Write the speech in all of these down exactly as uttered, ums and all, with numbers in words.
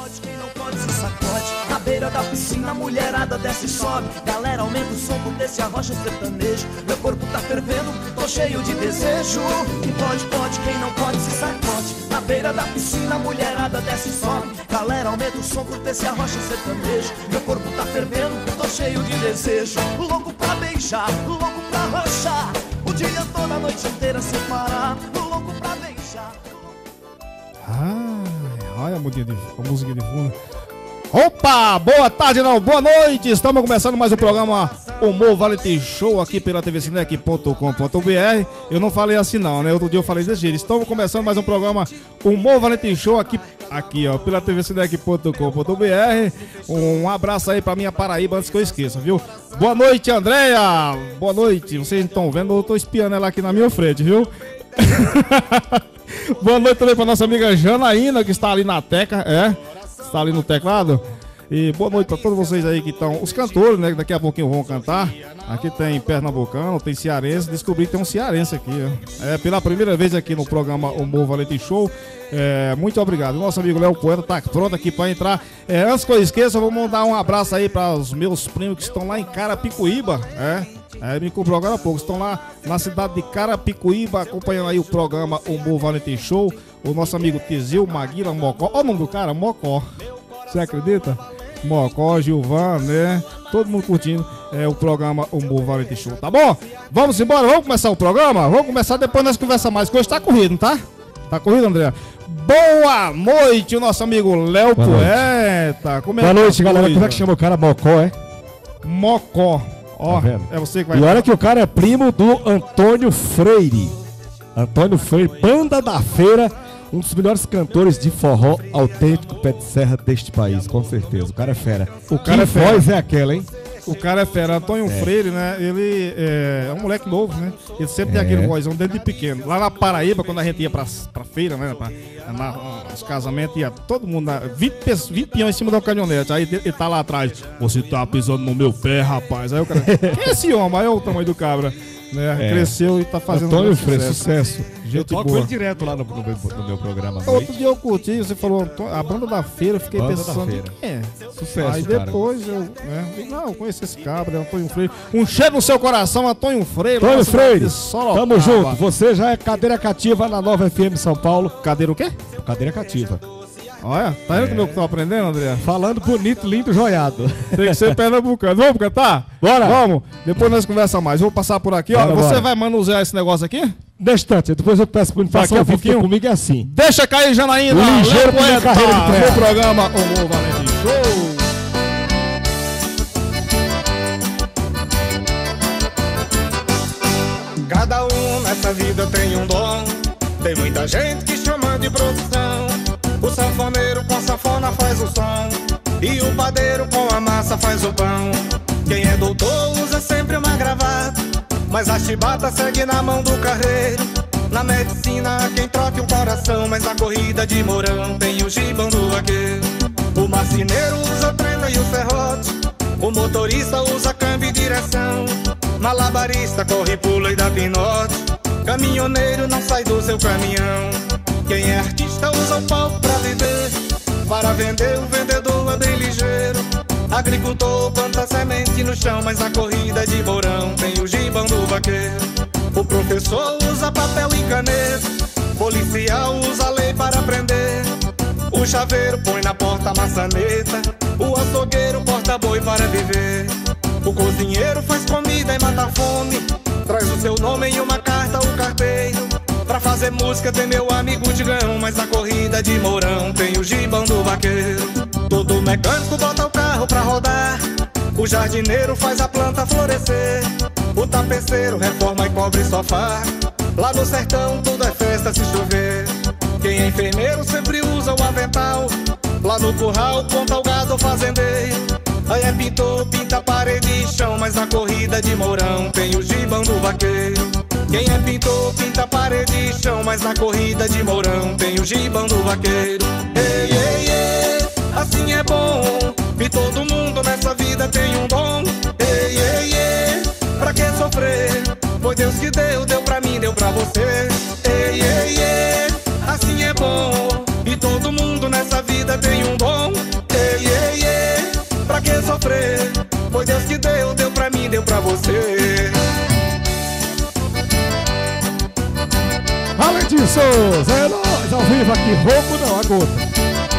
pode, quem não pode se sacode. Na beira da piscina, mulherada desce e sobe. Galera, aumenta o som desse arrocha sertanejo. Meu corpo tá fervendo, tô cheio de desejo. Quem pode, pode, quem não pode se sacode. Na beira da piscina, mulherada desce e sobe. Galera, aumenta o som desse arrocha sertanejo. Meu corpo tá fervendo, tô cheio de desejo. Louco pra beijar, louco pra roxar. O dia todo, a noite inteira sem parar. Louco pra beijar. Ah, olha a musiquinha de, a musiquinha de fundo. Opa, boa tarde não, boa noite. Estamos começando mais um programa Humor Variety Show aqui pela T V Cinec ponto com ponto B R. Eu não falei assim não, né? Outro dia eu falei desse jeito. Estamos começando mais um programa Humor Variety Show aqui, aqui ó, pela T V Cinec ponto com ponto B R. Um abraço aí pra minha Paraíba antes que eu esqueça, viu? Boa noite, Andréia. Boa noite. Vocês estão vendo, eu tô espiando ela aqui na minha frente, viu? Boa noite também pra nossa amiga Janaína, que está ali na teca, é, está ali no teclado. E boa noite pra todos vocês aí que estão, os cantores, né, que daqui a pouquinho vão cantar. Aqui tem pernambucano, tem cearense, descobri que tem um cearense aqui, ó. É, pela primeira vez aqui no programa Humor Variety Show. É, muito obrigado. Nosso amigo Léo Poeta tá pronto aqui pra entrar. É, antes que eu esqueça, eu vou mandar um abraço aí para os meus primos que estão lá em Carapicuíba, é. É, me cobrou agora há pouco. Estão lá na cidade de Carapicuíba, acompanhando aí o programa Humor Variety Show. O nosso amigo Tizil Maguila Mocó. Olha o nome do cara, Mocó. Você acredita? Mocó, Gilvan, né? Todo mundo curtindo é, o programa Humor Variety Show, tá bom? Vamos embora, vamos começar o programa? Vamos começar, depois nós conversamos mais. Que hoje tá corrido, não tá? Tá corrido, André? Boa noite, o nosso amigo Léo Poeta. Como é Boa que noite, tá galera. coisa? Como é que chama o cara? Mocó, é? Mocó. Ó, Tá é você que vai... E olha que o cara é primo do Antônio Freire. Antônio Freire, Banda da Feira, um dos melhores cantores de forró autêntico pé de serra deste país, com certeza. O cara é fera. O cara que é fera. voz é aquela, hein? O cara é fera, Antônio É. Freire, né? Ele é, é um moleque novo, né? Ele sempre tem É. aquele vozão desde pequeno. Lá na Paraíba, quando a gente ia pra, pra feira, né? Pra, na, os casamentos, ia todo mundo, na, vinte, vinte peões em cima da caminhonete. Aí ele tá lá atrás. Você tá pisando no meu pé, rapaz. Aí o cara, quem é esse homem? Aí é o tamanho do cabra. Né? É. Cresceu e tá fazendo Antônio um Freire, sucesso. sucesso. Gente Eu toco boa. ele direto lá no, no meu, no meu programa. à Outro noite. dia eu curti, você falou Antônio- a banda da feira, eu fiquei Banda da pensando, Feira. quem é? Sucesso, Aí cara. depois eu, né, falei, não, eu conheci esse cabra, é Antônio Freire. Um cheiro no seu coração, Antônio Freire. Antônio nossa, Freire, de Sorocaba. tamo junto. Você já é cadeira cativa na Nova F M São Paulo. Cadeira o quê? Cadeira cativa. Olha, tá vendo como eu tô aprendendo, André? Falando bonito, lindo, joiado. Tem que ser pernambucano. Vamos cantar? Bora. Vamos. Depois nós conversamos mais. Vou passar por aqui, ó. Bora, Você bora. vai manusear esse negócio aqui? Destante, depois eu peço pra ele Daqui passar a um pouquinho pouquinho. comigo é assim. Deixa cair, Janaína. O ligeiro Léo minha Poeta, carreira de terra. no programa Humor Variety Show. Cada um nessa vida tem um dom. Tem muita gente que chama de profissão. O sanfoneiro com a sanfona faz o som, e o padeiro com a massa faz o pão. Quem é doutor usa sempre uma gravata, mas a chibata segue na mão do carreiro. Na medicina há quem troque um coração, mas na corrida de Mourão tem o gibão do vaqueiro. O marceneiro usa a prenda e o serrote, o motorista usa câmbio e direção. Malabarista corre, pula e dá pinote, caminhoneiro não sai do seu caminhão. Quem é artista usa o palco pra viver, para vender o vendedor é bem ligeiro. Agricultor planta semente no chão, mas na corrida de Mourão tem o gibão do vaqueiro. O professor usa papel e caneta, policial usa lei para prender. O chaveiro põe na porta a maçaneta, o açougueiro corta boi para viver. O cozinheiro faz comida e mata a fome, traz o seu nome em uma carta o carteiro. Pra fazer música tem meu amigo Digão, mas na corrida de Mourão tem o gibão do vaqueiro. Todo mecânico bota o carro pra rodar, o jardineiro faz a planta florescer. O tapeceiro reforma e cobre sofá, lá no sertão tudo é festa se chover. Quem é enfermeiro sempre usa o avental, lá no curral conta o gado fazendeiro. Aí é pintor, pinta parede e chão, mas na corrida de Mourão tem o gibão do vaqueiro. Quem é pintor, pinta parede e chão, mas na corrida de Mourão tem o gibão do vaqueiro. Ei, ei, ei, assim é bom, e todo mundo nessa vida tem um dom. Ei, ei, ei, pra que sofrer? Foi Deus que deu, deu pra mim, deu pra você. Ei, ei, ei, assim é bom, e todo mundo nessa vida tem um dom. pra você. Valentim Souza, é nóis, ao vivo aqui, roubo não, a gota.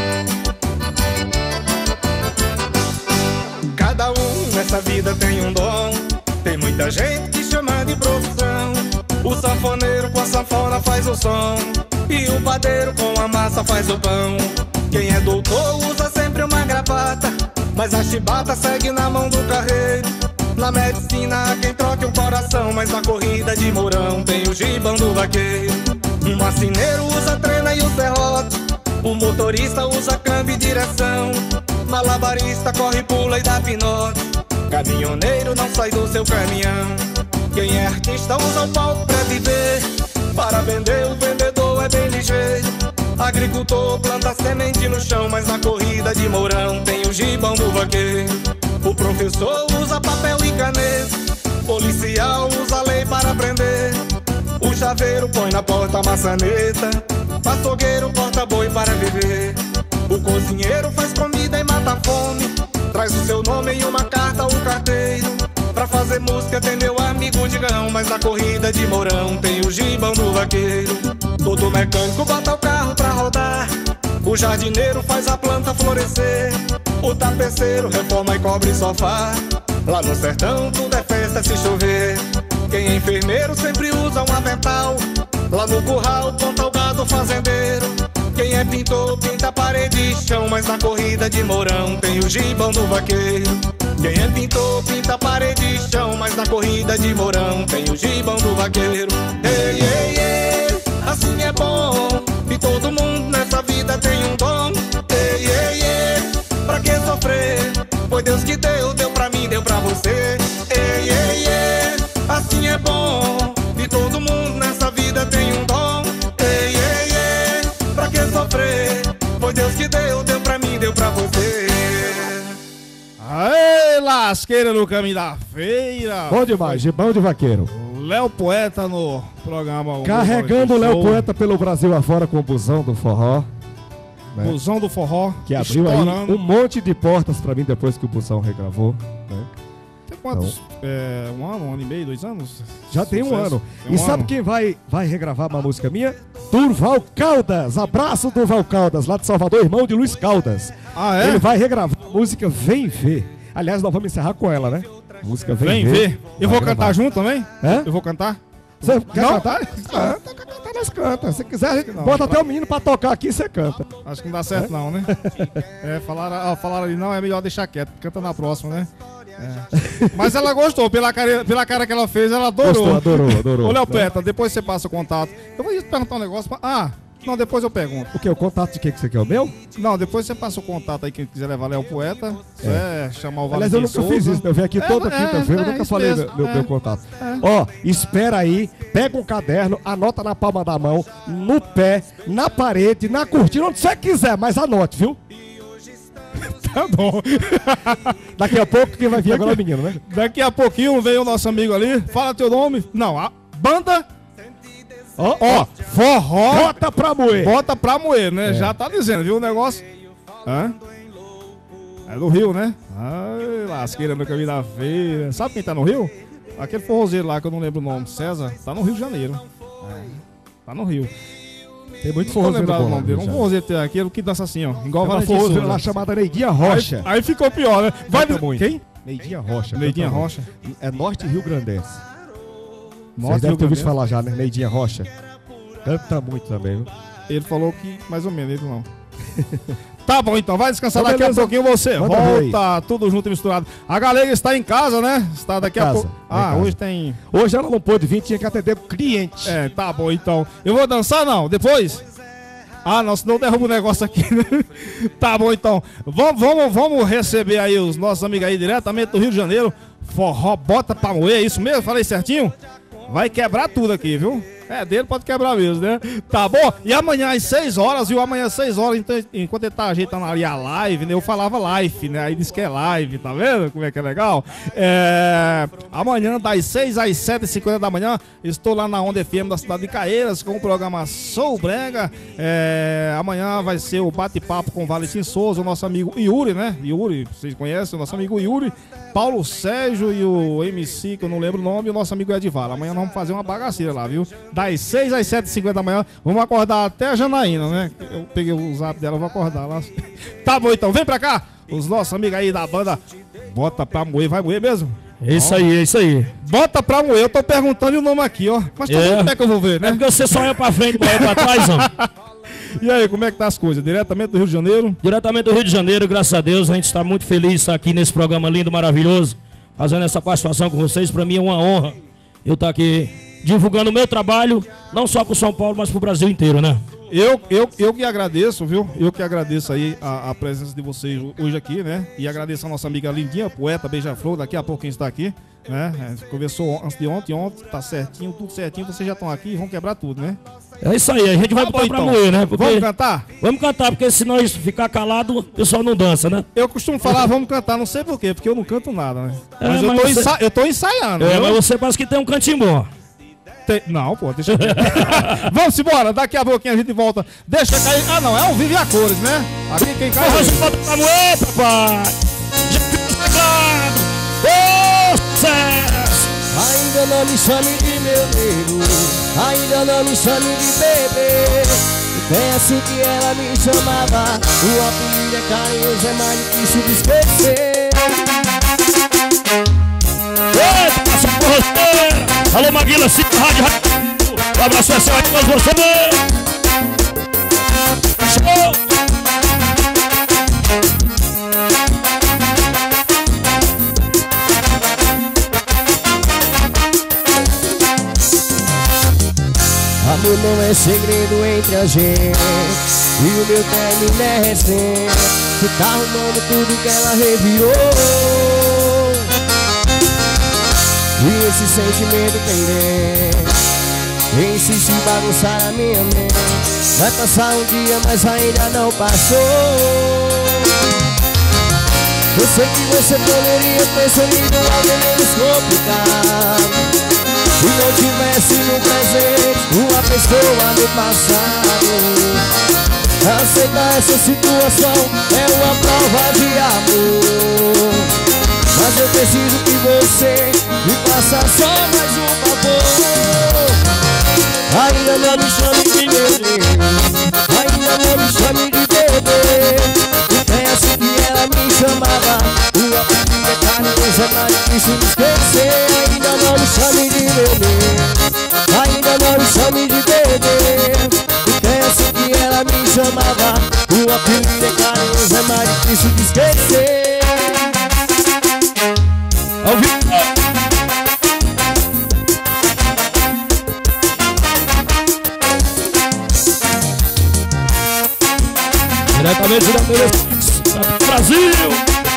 Cada um nessa vida tem um dom, tem muita gente que chama de profissão. O sanfoneiro com a sanfona faz o som, e o padeiro com a massa faz o pão. Quem é doutor usa sempre uma gravata, mas a chibata segue na mão do carreiro. Na medicina há quem troque o coração, mas na corrida de Mourão tem o gibão do vaqueiro. O marceneiro usa trena e o serrote, o motorista usa câmbio e direção. Malabarista corre, pula e dá pinote, caminhoneiro não sai do seu caminhão. Quem é artista usa o palco pra viver, para vender o vendedor é bem ligeiro. Agricultor planta semente no chão, mas na corrida de Mourão tem o gibão do vaqueiro. O professor usa papel e caneta, policial usa lei para prender. O chaveiro põe na porta a maçaneta, açougueiro corta boi para viver. O cozinheiro faz comida e mata a fome, traz o seu nome em uma carta ao carteiro. Pra fazer música tem meu amigo Digão, mas na corrida de Mourão tem o gibão do vaqueiro. Todo mecânico bota o carro pra rodar, o jardineiro faz a planta florescer. O tapeceiro reforma e cobre sofá, lá no sertão tudo é festa se chover. Quem é enfermeiro sempre usa um avental, lá no curral conta o gado fazendeiro. Quem é pintor pinta parede e chão, mas na corrida de Mourão tem o gibão do vaqueiro. Quem é pintor pinta parede e chão, mas na corrida de Mourão tem o gibão do vaqueiro. Ei, ei, ei, assim é bom, e todo mundo nessa vida tem um dom. Ei, ei, ei, pra que sofrer? Foi Deus que deu, deu pra mim, deu pra você. Ei, ei, ei, assim é bom, e todo mundo nessa vida tem um dom. Ei, ei, ei, pra que sofrer? Foi Deus que deu, deu pra mim, deu pra você. Aê, lasqueira no caminho da feira. Bom demais, gibão de vaqueiro. Léo Poeta no programa. Carregando o Léo Poeta pelo Brasil afora com o busão do forró. Né? Busão do forró. Que abriu estourando. aí um monte de portas pra mim depois que o busão regravou. Né? Tem quantos? É, um ano, um ano e meio, dois anos? Já tem um Sucesso. ano. Tem um e sabe ano. quem vai, vai regravar uma música minha? Durval Caldas. Abraço, Durval Caldas, lá de Salvador, irmão de Luiz Caldas. Ah, é? Ele vai regravar a música Vem Ver. Aliás, nós vamos encerrar com ela, né? A música Vem, Vem Ver. ver. Eu vou Vai cantar gravar. junto também? Hã? Eu vou cantar? Você quer Não? cantar? Canta, quer cantar, nós canta. Se quiser, a gente Não, bota pra- até o menino pra tocar aqui e você canta. Acho que não dá certo não, né? É, falaram, ah, falaram ali, não, é melhor deixar quieto, canta na próxima, né? É. Mas ela gostou, pela cara, pela cara que ela fez, ela adorou. Gostou, adorou, adorou. Ô, Léo Poeta, depois você passa o contato. Eu vou te perguntar um negócio. Pra... Ah, não, depois eu pergunto. O que? O contato de quem que você quer? O meu? Não, depois você passa o contato aí, quem quiser levar Léo Poeta. É. é chamar o Aliás, Valentim eu nunca Souza. fiz isso, né? Eu venho aqui É, toda é, quinta-feira, eu é, nunca isso falei mesmo, meu, é. meu contato. É. Ó, espera aí, pega um caderno, anota na palma da mão, no pé, na parede, na cortina, onde você quiser, mas anote, viu? Tá bom. Daqui a pouco quem vai vir agora é o menino, né? Daqui a pouquinho vem o nosso amigo ali. Fala teu nome. Não, a banda. Ó, Ó, forró. bota pra moer. Bota pra moer, né? É. Já tá dizendo, viu o negócio? Hã? É do Rio, né? Ai, lasqueira no caminho da feira. Sabe quem tá no Rio? Aquele forrozeiro lá que eu não lembro o nome, César, tá no Rio de Janeiro. É. Tá no Rio. Tem muito Não tô forrozeiro lembrado o bom, nome dele. Um já. forrozeiro tem aquele que dança assim, ó. Igual Tem uma Valentim forrozeira Souza. lá chamada Neidinha Rocha. Aí, aí ficou pior, né? Vai Canta muito. Quem? Neidinha Rocha. Neidinha canta Rocha. muito. É Norte Rio Grandense. Vocês Norte devem Rio ter ouvido Grandense. falar já, né? Neidinha Rocha. Canta muito também, viu? Ele falou que mais ou menos, ele não. Tá bom, então, vai descansar. Então, daqui beleza. a pouquinho você Manda ver aí. volta, tudo junto e misturado. A galera está em casa, né? Está daqui a Casa, pouco. em Ah, casa. hoje tem. Hoje ela não pôde vir, tinha que atender cliente. É, tá bom, então. Eu vou dançar, não? Depois? Ah, não, senão derruba o negócio aqui, né? Tá bom, então. Vamos, vamos, vamos receber aí os nossos amigos aí diretamente do Rio de Janeiro. Forró bota pra moer, é isso mesmo? Falei certinho? Vai quebrar tudo aqui, viu? É dele, pode quebrar mesmo, né? Tá bom? E amanhã às seis horas, viu? Amanhã às seis horas, então, enquanto ele tá ajeitando ali a live, né? Eu falava live, né? Aí disse que é live, tá vendo como é que é legal? É... Amanhã, das seis às sete e cinquenta da manhã, estou lá na Onda F M da cidade de Caeiras com o programa Sou Brega. É... Amanhã vai ser o bate-papo com o Valentim Souza, o nosso amigo Yuri, né? Yuri, vocês conhecem o nosso amigo Yuri, Paulo Sérgio e o M C, que eu não lembro o nome, e o nosso amigo Edivar. Amanhã nós vamos fazer uma bagaceira lá, viu? Das seis às sete e cinquenta da manhã, vamos acordar até a Janaína, né? Eu peguei o zap dela, vou acordar lá. Tá bom, então, vem pra cá, os nossos amigos aí da banda Bota Pra Moer, vai moer mesmo? É isso aí, é isso aí. Bota Pra Moer, eu tô perguntando o nome aqui, ó. Mas é. como é que eu vou ver, né? É porque você só olha pra frente, não olha pra trás, ó. E aí, como é que tá as coisas? Diretamente do Rio de Janeiro? Diretamente do Rio de Janeiro, graças a Deus, a gente está muito feliz de estar aqui nesse programa lindo, maravilhoso, fazendo essa participação com vocês. Pra mim é uma honra eu estar aqui divulgando o meu trabalho, não só pro São Paulo, mas pro Brasil inteiro, né? Eu, eu, eu que agradeço, viu? Eu que agradeço aí a, a presença de vocês hoje aqui, né? E agradeço a nossa amiga Lindinha, poeta Beija-Flor, daqui a pouco quem está aqui, né? A gente conversou antes de ontem, ontem, tá certinho, tudo certinho, vocês já estão aqui, vão quebrar tudo, né? É isso aí, a gente vai tá botar bom, pra então. moer, né? Porque... Vamos cantar? Vamos cantar, porque se nós ficar calado, o pessoal não dança, né? Eu costumo falar, vamos cantar, não sei porquê, porque eu não canto nada, né? É, mas, mas eu, tô você... ensa... eu tô ensaiando. É, viu? mas você parece que tem um cantinho bom. Tem... Não, pô, deixa eu ver. Vamos embora, daqui a pouquinho a gente volta. Deixa cair. Ah, não, é ao vivo e a cores, né? Aqui quem cai. Vamos botar pra moer, papai! Já fiz pegado! Ô, sucesso! Ainda não me chame de meu nego, ainda não me chame de bebê. É assim que ela me chamava, o apelido é carinhoso, é mais difícil de esquecer. Eita, passa por você! Alô, Maguila, Cico, Rádio, Rádio. Um abraço especial aqui pra você. Show! Amor não é segredo entre a gente, e o meu término é recente. Você tá arrumando tudo que ela revirou, e esse sentimento pendente insiste em bagunçar a minha mente. Vai passar um dia, mas ainda não passou. Eu sei que você poderia ter escolhido alguém menos complicado, se não tivesse no presente uma pessoa no passado. Aceitar essa situação é uma prova de amor, mas eu preciso que você me faça só mais um favor. Ainda não me chame de bebê, ainda não me chame de bebê. É assim que ela me chamava, o apelido é carinhoso, é mais difícil de esquecer. Ainda não me chame de bebê, ainda não me chame de bebê. É assim que ela me chamava, o apelido é carinhoso, é mais difícil de esquecer. Ao vivo! Diretamente do Brasil!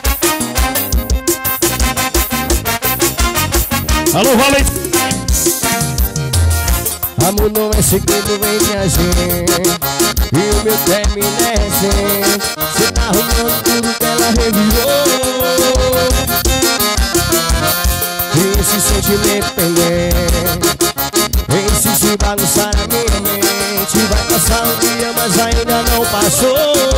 Alô, Valentim! Amor não é segredo entre a gente, e o meu término é recente. Você tá arrumando tudo que ela revirou, e esse sentimento pendente insiste em bagunçar a minha mente. Vai passar um dia, mas ainda não passou.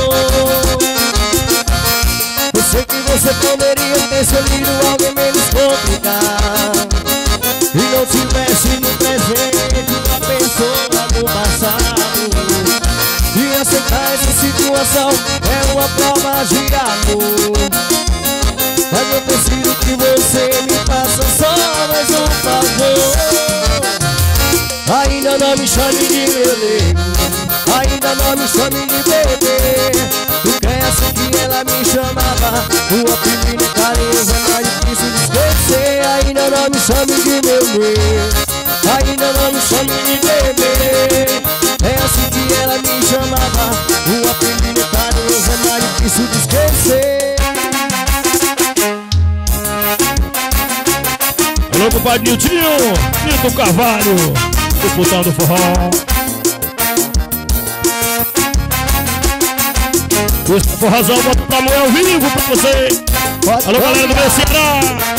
Eu sei que você poderia ter escolhido alguém menos complicado, e não tivesse no presente uma pessoa no passado. E aceitar essa situação é uma prova de amor, mas eu preciso que você me faça só mais um favor. Ainda não me chame de meu nego, ainda não me chame de bebê. Porque é assim que ela me chamava, o apelido carinhoso é mais difícil de esquecer. Ainda não me chame de meu nego, ainda não me chame de bebê. É assim que ela me chamava, o apelido carinhoso é mais difícil de esquecer. Alô, compadre Niltinho, Nilton Carvalho. o putão do forró. Esse forrozão bota pra moer ao vivo pra você. Pode Alô, galera do meu Ceará.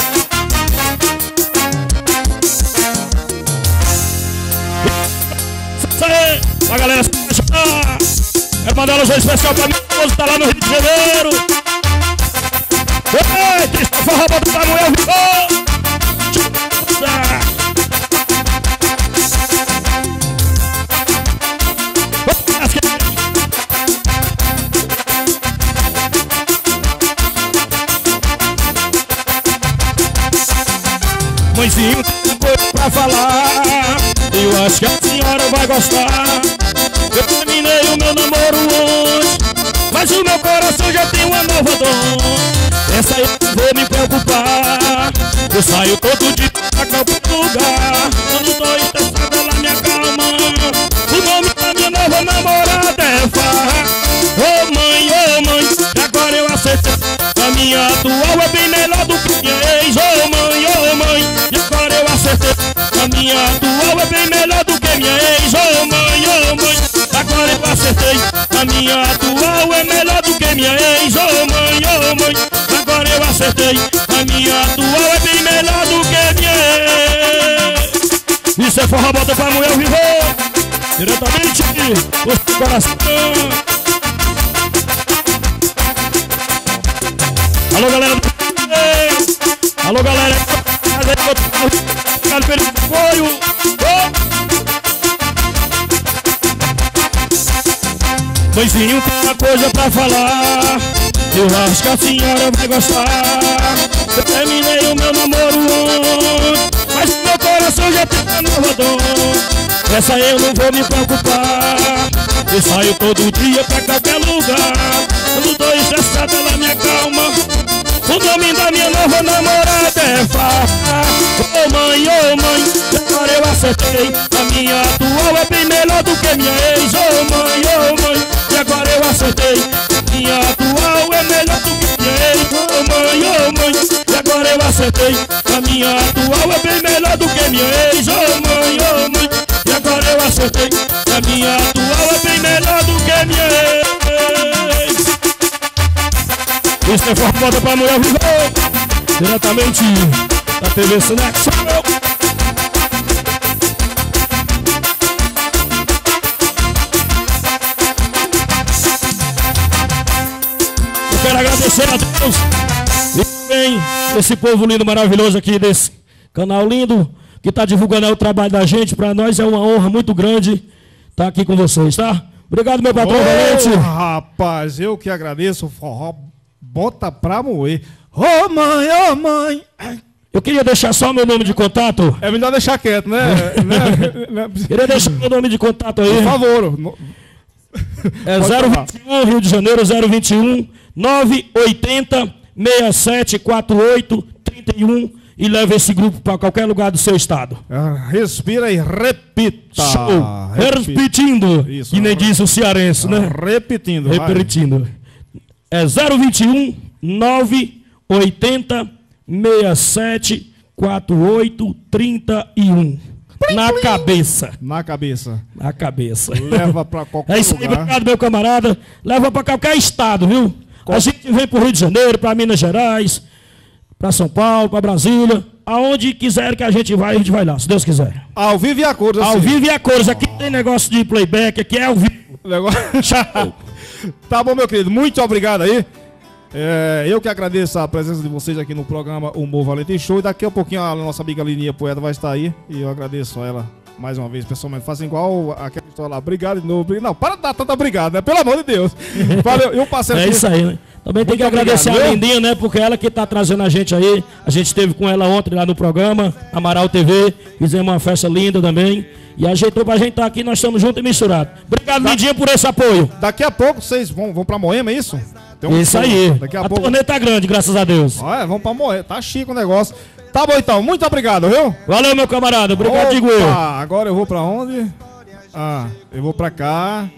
Isso aí, a galera se apaixonar. Quero mandar um alô especial pra mim, que tá lá no Rio de Janeiro. Ei, Cristo forró, bota pra moer ao vivo. Mãezinho, tem coisa pra falar. Eu acho que a senhora vai gostar. Eu terminei o meu namoro hoje, mas o meu coração já tem uma nova dor. Essa aí eu vou me preocupar. Eu saio todo dia pra qualquer lugar. Quando tô estressado ela me acalma. O nome da minha nova namorada é Farra. Ô mãe, ô mãe, agora eu acertei. A minha atual é bem melhor do que minha ex. Ô mãe, ô mãe, e agora eu acertei. A minha atual é bem melhor do que minha ex. Ô mãe, ô mãe, agora eu acertei. A minha atual é melhor do que minha ex. Ô mãe, ô mãe, agora eu acertei. A minha atual é bem melhor do que minha ex. Isso é forró, bota pra mulher vivo. Diretamente do coração. Alô, galera. Alô, galera. Obrigado pelo apoio. Mãezinho, tem uma coisa pra falar. Eu acho que a senhora vai gostar. Eu terminei o meu namoro ontem, mas meu coração já tem uma nova dor. Essa eu não vou me preocupar. Eu saio todo dia pra qualquer lugar. Quando tô estressado ela me acalma. O nome da minha nova namorada é Farra. Ô mãe, ô mãe, agora eu acertei. A minha atual é bem melhor do que minha ex. Ô mãe, ô mãe, e agora eu acertei. A minha atual é melhor do que minha ex. Ô mãe, ô mãe, e agora eu acertei. A minha atual é bem melhor do que minha ex. Ô mãe, ô mãe, e agora eu acertei. A minha atual é bem melhor do que minha ex. Isso é forró, bota pra mulher vivo. Diretamente da T V Cinexo. Eu quero agradecer a Deus e também esse povo lindo, maravilhoso aqui desse canal lindo que está divulgando aí o trabalho da gente. Para nós é uma honra muito grande estar aqui com vocês, tá? Obrigado, meu patrão Valente. Oh, rapaz, eu que agradeço o forró. Bota pra moer. Ô oh, mãe, ô oh, mãe. Eu queria deixar só meu nome de contato. É melhor deixar quieto, né? Queria deixar meu nome de contato aí. Por favor. É zero vinte e um, Rio de Janeiro, zero vinte e um, nove oito zero, seis sete quatro oito, três um e leva esse grupo para qualquer lugar do seu estado. Respira e repita. Show. Repetindo. Isso. E nem disse o cearense, né? Repetindo. Repetindo. Vai. É zero vinte e um, nove oito zero, seis sete quatro oito, três um. Na cabeça. Na cabeça. Na cabeça. Leva pra qualquer lugar. É isso aí, obrigado, meu camarada. Leva pra qualquer estado, viu? Qual? A gente vem pro Rio de Janeiro, pra Minas Gerais, pra São Paulo, pra Brasília. Aonde quiser que a gente vai, a gente vai lá, se Deus quiser. Ao vivo e a cores. Ao vivo e a cores. Aqui tem negócio de playback, aqui é ao vivo. Negócio... Tá bom, meu querido. Muito obrigado aí. É, eu que agradeço a presença de vocês aqui no programa Humor Valentim Show. E daqui a pouquinho a nossa amiga Lininha Poeta vai estar aí. E eu agradeço a ela mais uma vez, pessoalmente. Façam igual aquela história lá. Obrigado de novo. Não, para de dar tanta obrigado, né? Pelo amor de Deus. Valeu. Eu passei É isso aí, né? Também tem que agradecer a Lindinha, né? Porque ela que tá trazendo a gente aí. A gente esteve com ela ontem lá no programa Amaral T V. Fizemos uma festa linda também. E ajeitou pra gente estar aqui, nós estamos juntos e misturados. Obrigado, da... Lindinha, por esse apoio. Daqui a pouco vocês vão, vão pra Moema, é isso? Tem um isso aí. Daqui a, a pouco... turnê tá grande, graças a Deus. Olha, vamos pra Moema. Tá chique o negócio. Tá bom então, muito obrigado, viu? Valeu, meu camarada. Obrigado, Opa, digo eu. Agora eu vou pra onde? Ah, eu vou pra cá.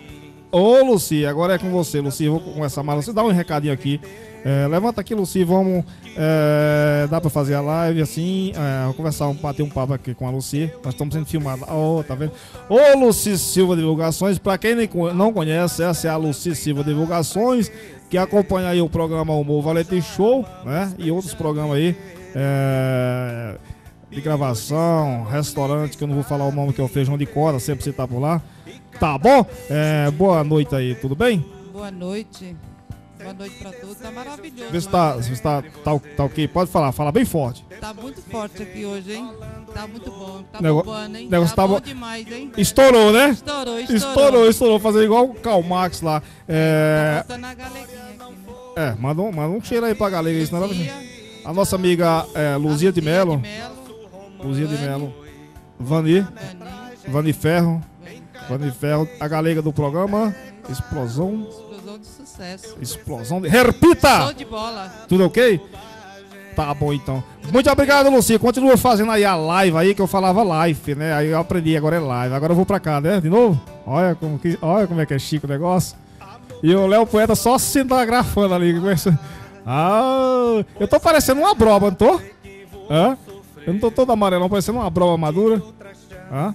Ô, Luci, agora é com você, Luci. Vou começar mais. Você dá um recadinho aqui. É, levanta aqui, Luci. Vamos. É, dá pra fazer a live assim. É, vou conversar, bater um papo aqui com a Luci. Nós estamos sendo filmados. Ó, oh, tá vendo? Ô, Luci Silva Divulgações. Pra quem não conhece, essa é a Luci Silva Divulgações, que acompanha aí o programa Humor Valentim Show, né? E outros programas aí. É, de gravação, restaurante, que eu não vou falar o nome, que é o Feijão de Corda, sempre você tá por lá. Tá bom? É, boa noite aí, tudo bem? Boa noite. Boa noite pra todos. Tá maravilhoso. Vê se tá, se tá, tá, tá ok. Pode falar, fala bem forte. Tá muito forte aqui hoje, hein? Tá muito bom. Tá Nego... bombando, hein? Negócio tá tá bom bo... demais, hein? Estourou, né? Estourou, estourou. Estourou, estourou. Fazer igual o Karl Marx lá. É, tá faltando a galeguinha aqui, né? é manda, um, manda um cheiro aí pra galega. Isso não é... Luzia, A nossa amiga é, Luzia de Melo. Melo. Luzia de Vani. Melo. Vani. Vani. Vani Ferro. Vani. Vani Ferro. A galega do programa. Explosão. Explosão de sucesso. Explosão de... Repita! Show de bola. Tudo ok? Tá bom, então. Muito obrigado, Lucia. Continua fazendo aí a live aí, que eu falava live, né? Aí eu aprendi, agora é live. Agora eu vou pra cá, né? De novo? Olha como, que, olha como é que é chique o negócio. E o Léo Poeta só cinegrafando ali. Ah, eu tô parecendo uma broba, não tô? Hã? Eu não tô todo amarelão, parecendo uma broba madura. Hã?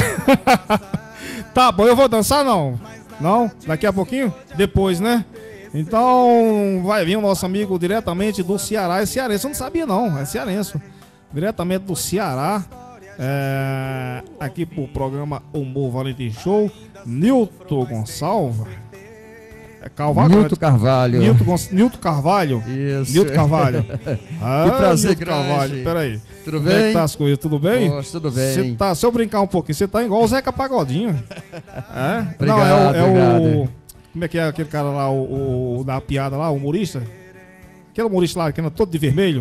Tá bom, eu vou dançar, não? Não? Daqui a pouquinho? Depois, né? Então, vai vir o nosso amigo diretamente do Ceará. É cearense, eu não sabia não, é cearense. Diretamente do Ceará, é, aqui pro programa Humor Valentim Show, Nilton Gonçalves. É Calvario? Nilton Carvalho. Nilton, Gon- Nilton Carvalho. Isso. Nilton Carvalho. Ah, Que prazer Nilton grande. Carvalho, peraí. Tudo Como é que bem? tá as coisas? Tudo bem? Poxa, tudo bem. Cê tá, se eu brincar um pouquinho, você tá igual o Zeca Pagodinho. É? Obrigado, Não, é o... É o obrigado. como é que é aquele cara lá, o, o da piada lá, o humorista? Aquele humorista lá, que anda todo de vermelho.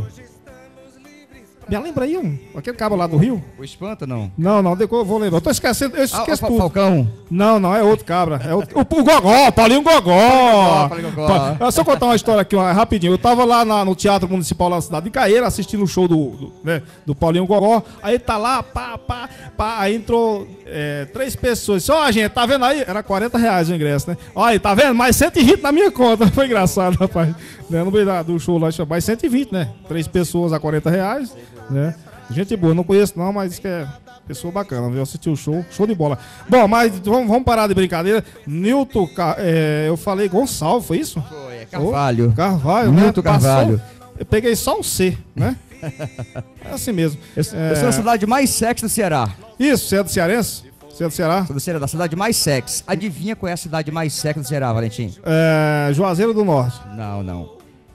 Me lembra aí, um, aquele cara lá do Rio? O espanta, não? Não, não, depois eu vou lembrar. Eu tô esquecendo, eu Ah, esqueço o Fa- tudo. Falcão. Não, não, é outro cabra. É outro, o, o Gogó, Paulinho Gogó. Paulinho Gogó. Pa- eu só contar uma história aqui, uma, rapidinho. Eu tava lá na- no Teatro Municipal lá na cidade de Caeira, assistindo o show do, do, né, do Paulinho Gogó. Aí tá lá, pá, pá, pá. Aí entrou é, três pessoas. Disse, ó, gente, tá vendo aí? Era quarenta reais o ingresso, né? Ó, aí, tá vendo? Mais cento e vinte na minha conta. Foi engraçado, rapaz. Né, no meio da- do show lá, mais cento e vinte, né? Três pessoas a quarenta reais, né? Gente boa, não conheço não, mas diz que é pessoa bacana, viu? Assistiu o show, show de bola. Bom, mas vamos, vamos parar de brincadeira. Nilton, Ca- é, eu falei Gonçalves, foi isso? Foi, é Carvalho. Ô, Carvalho, Nilton né? Passou- Carvalho. Eu peguei só o C, né? É assim mesmo. Eu, eu sou da cidade mais sexy do Ceará. Isso, você é do Cearense? Você é do Ceará? Sou do Ceará, da cidade mais sexy. Adivinha qual é a cidade mais sexy do Ceará, Valentim? É, Juazeiro do Norte, Não, não.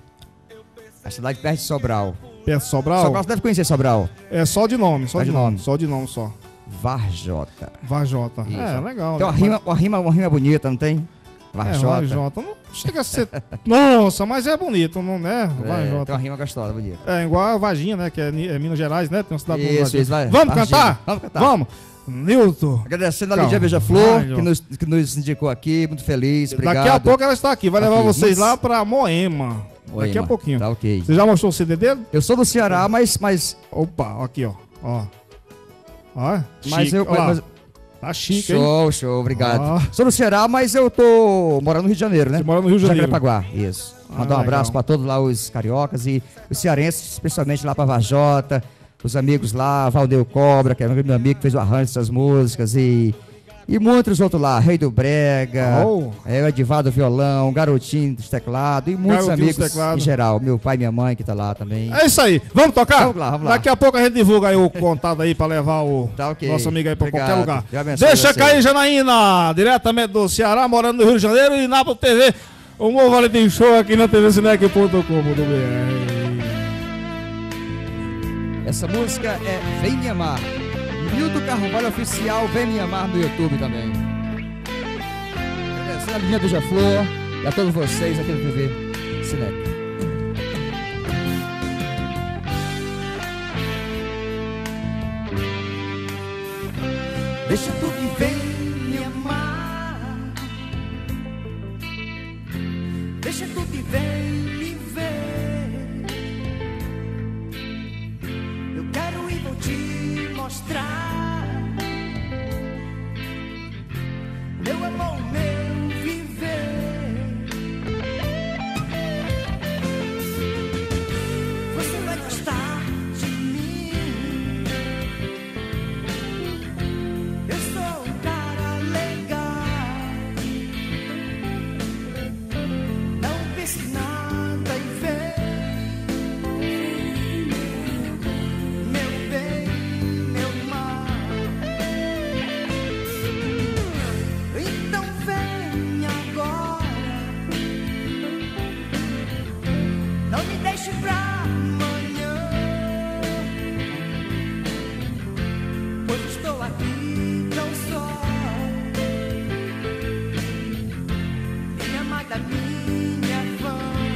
A cidade perto de Sobral. perto de Sobral. Sobral, você deve conhecer Sobral. É só de nome, só Só de de nome. nome. Só de nome só. Varjota. Varjota. Isso. É, legal. Tem uma né? rima, uma rima, uma rima bonita, não tem? É, Varjota. Varjota. Não chega a ser... Nossa, mas é bonito, não é? É, Varjota. tem uma rima gostosa, bonita. É igual a Varginha, né? Que é, Ni- é Minas Gerais, né? Tem uma cidade Isso, no Varginha. isso, vai. Vamos Varginha. cantar? Vamos cantar. Vamos. Nilton. Agradecendo a Calma. Lídia Beija-Flor, Vai, que nos, que nos indicou aqui, muito feliz, obrigado. Daqui a pouco ela está aqui. Vai Tá levar aqui. vocês Muito- lá pra Moema. Daqui a Moema. pouquinho. Tá ok. Você já mostrou o C D dele? Eu sou do Ceará, mas... mas, Opa, aqui, ó. Ó. Ó. mas chique. eu... Ó lá. mas- Tá chique, hein? show, show, obrigado. Ah. Sou do Ceará, mas eu tô morando no Rio de Janeiro, né? Você mora no Rio de Janeiro. Jacarepaguá, isso. Ah, Mandar um abraço legal. pra todos lá os cariocas e os cearenses, especialmente lá pra Varjota, os amigos lá, Valdeu Cobra, que é meu amigo que fez o arranjo dessas músicas e... E muitos outros lá, Rei do Brega, Oh. é, o Edivado Violão, Garotinho dos Teclados e muitos Garotinho dos amigos Teclados. em geral. Meu pai e minha mãe que tá lá também. É isso aí. Vamos tocar? Vamos lá, vamos lá. Daqui a pouco a gente divulga aí o contato aí pra levar o Tá ok. nosso amigo aí pra Obrigado. qualquer lugar. Deus abençoe Deixa você. cair, Janaína, diretamente do Ceará, morando no Rio de Janeiro e na T V. O Humor Valentim Show aqui na T V Cinec ponto com ponto b r. Essa música é Vem Me Amar. Nilton Carvalho Oficial, Vem Me Amar no YouTube também. Agradecendo a Lídia Beija-Flor e a todos vocês aqui do T V Cinec. Deixa tu que vem me amar. Deixa tu que vem me ver. Eu quero e vou te mostrar meu amor, meu nada e vem, meu bem, meu mal. Então vem agora, não me deixe pra amanhã, pois estou aqui tão só. Minha amada, minha fã.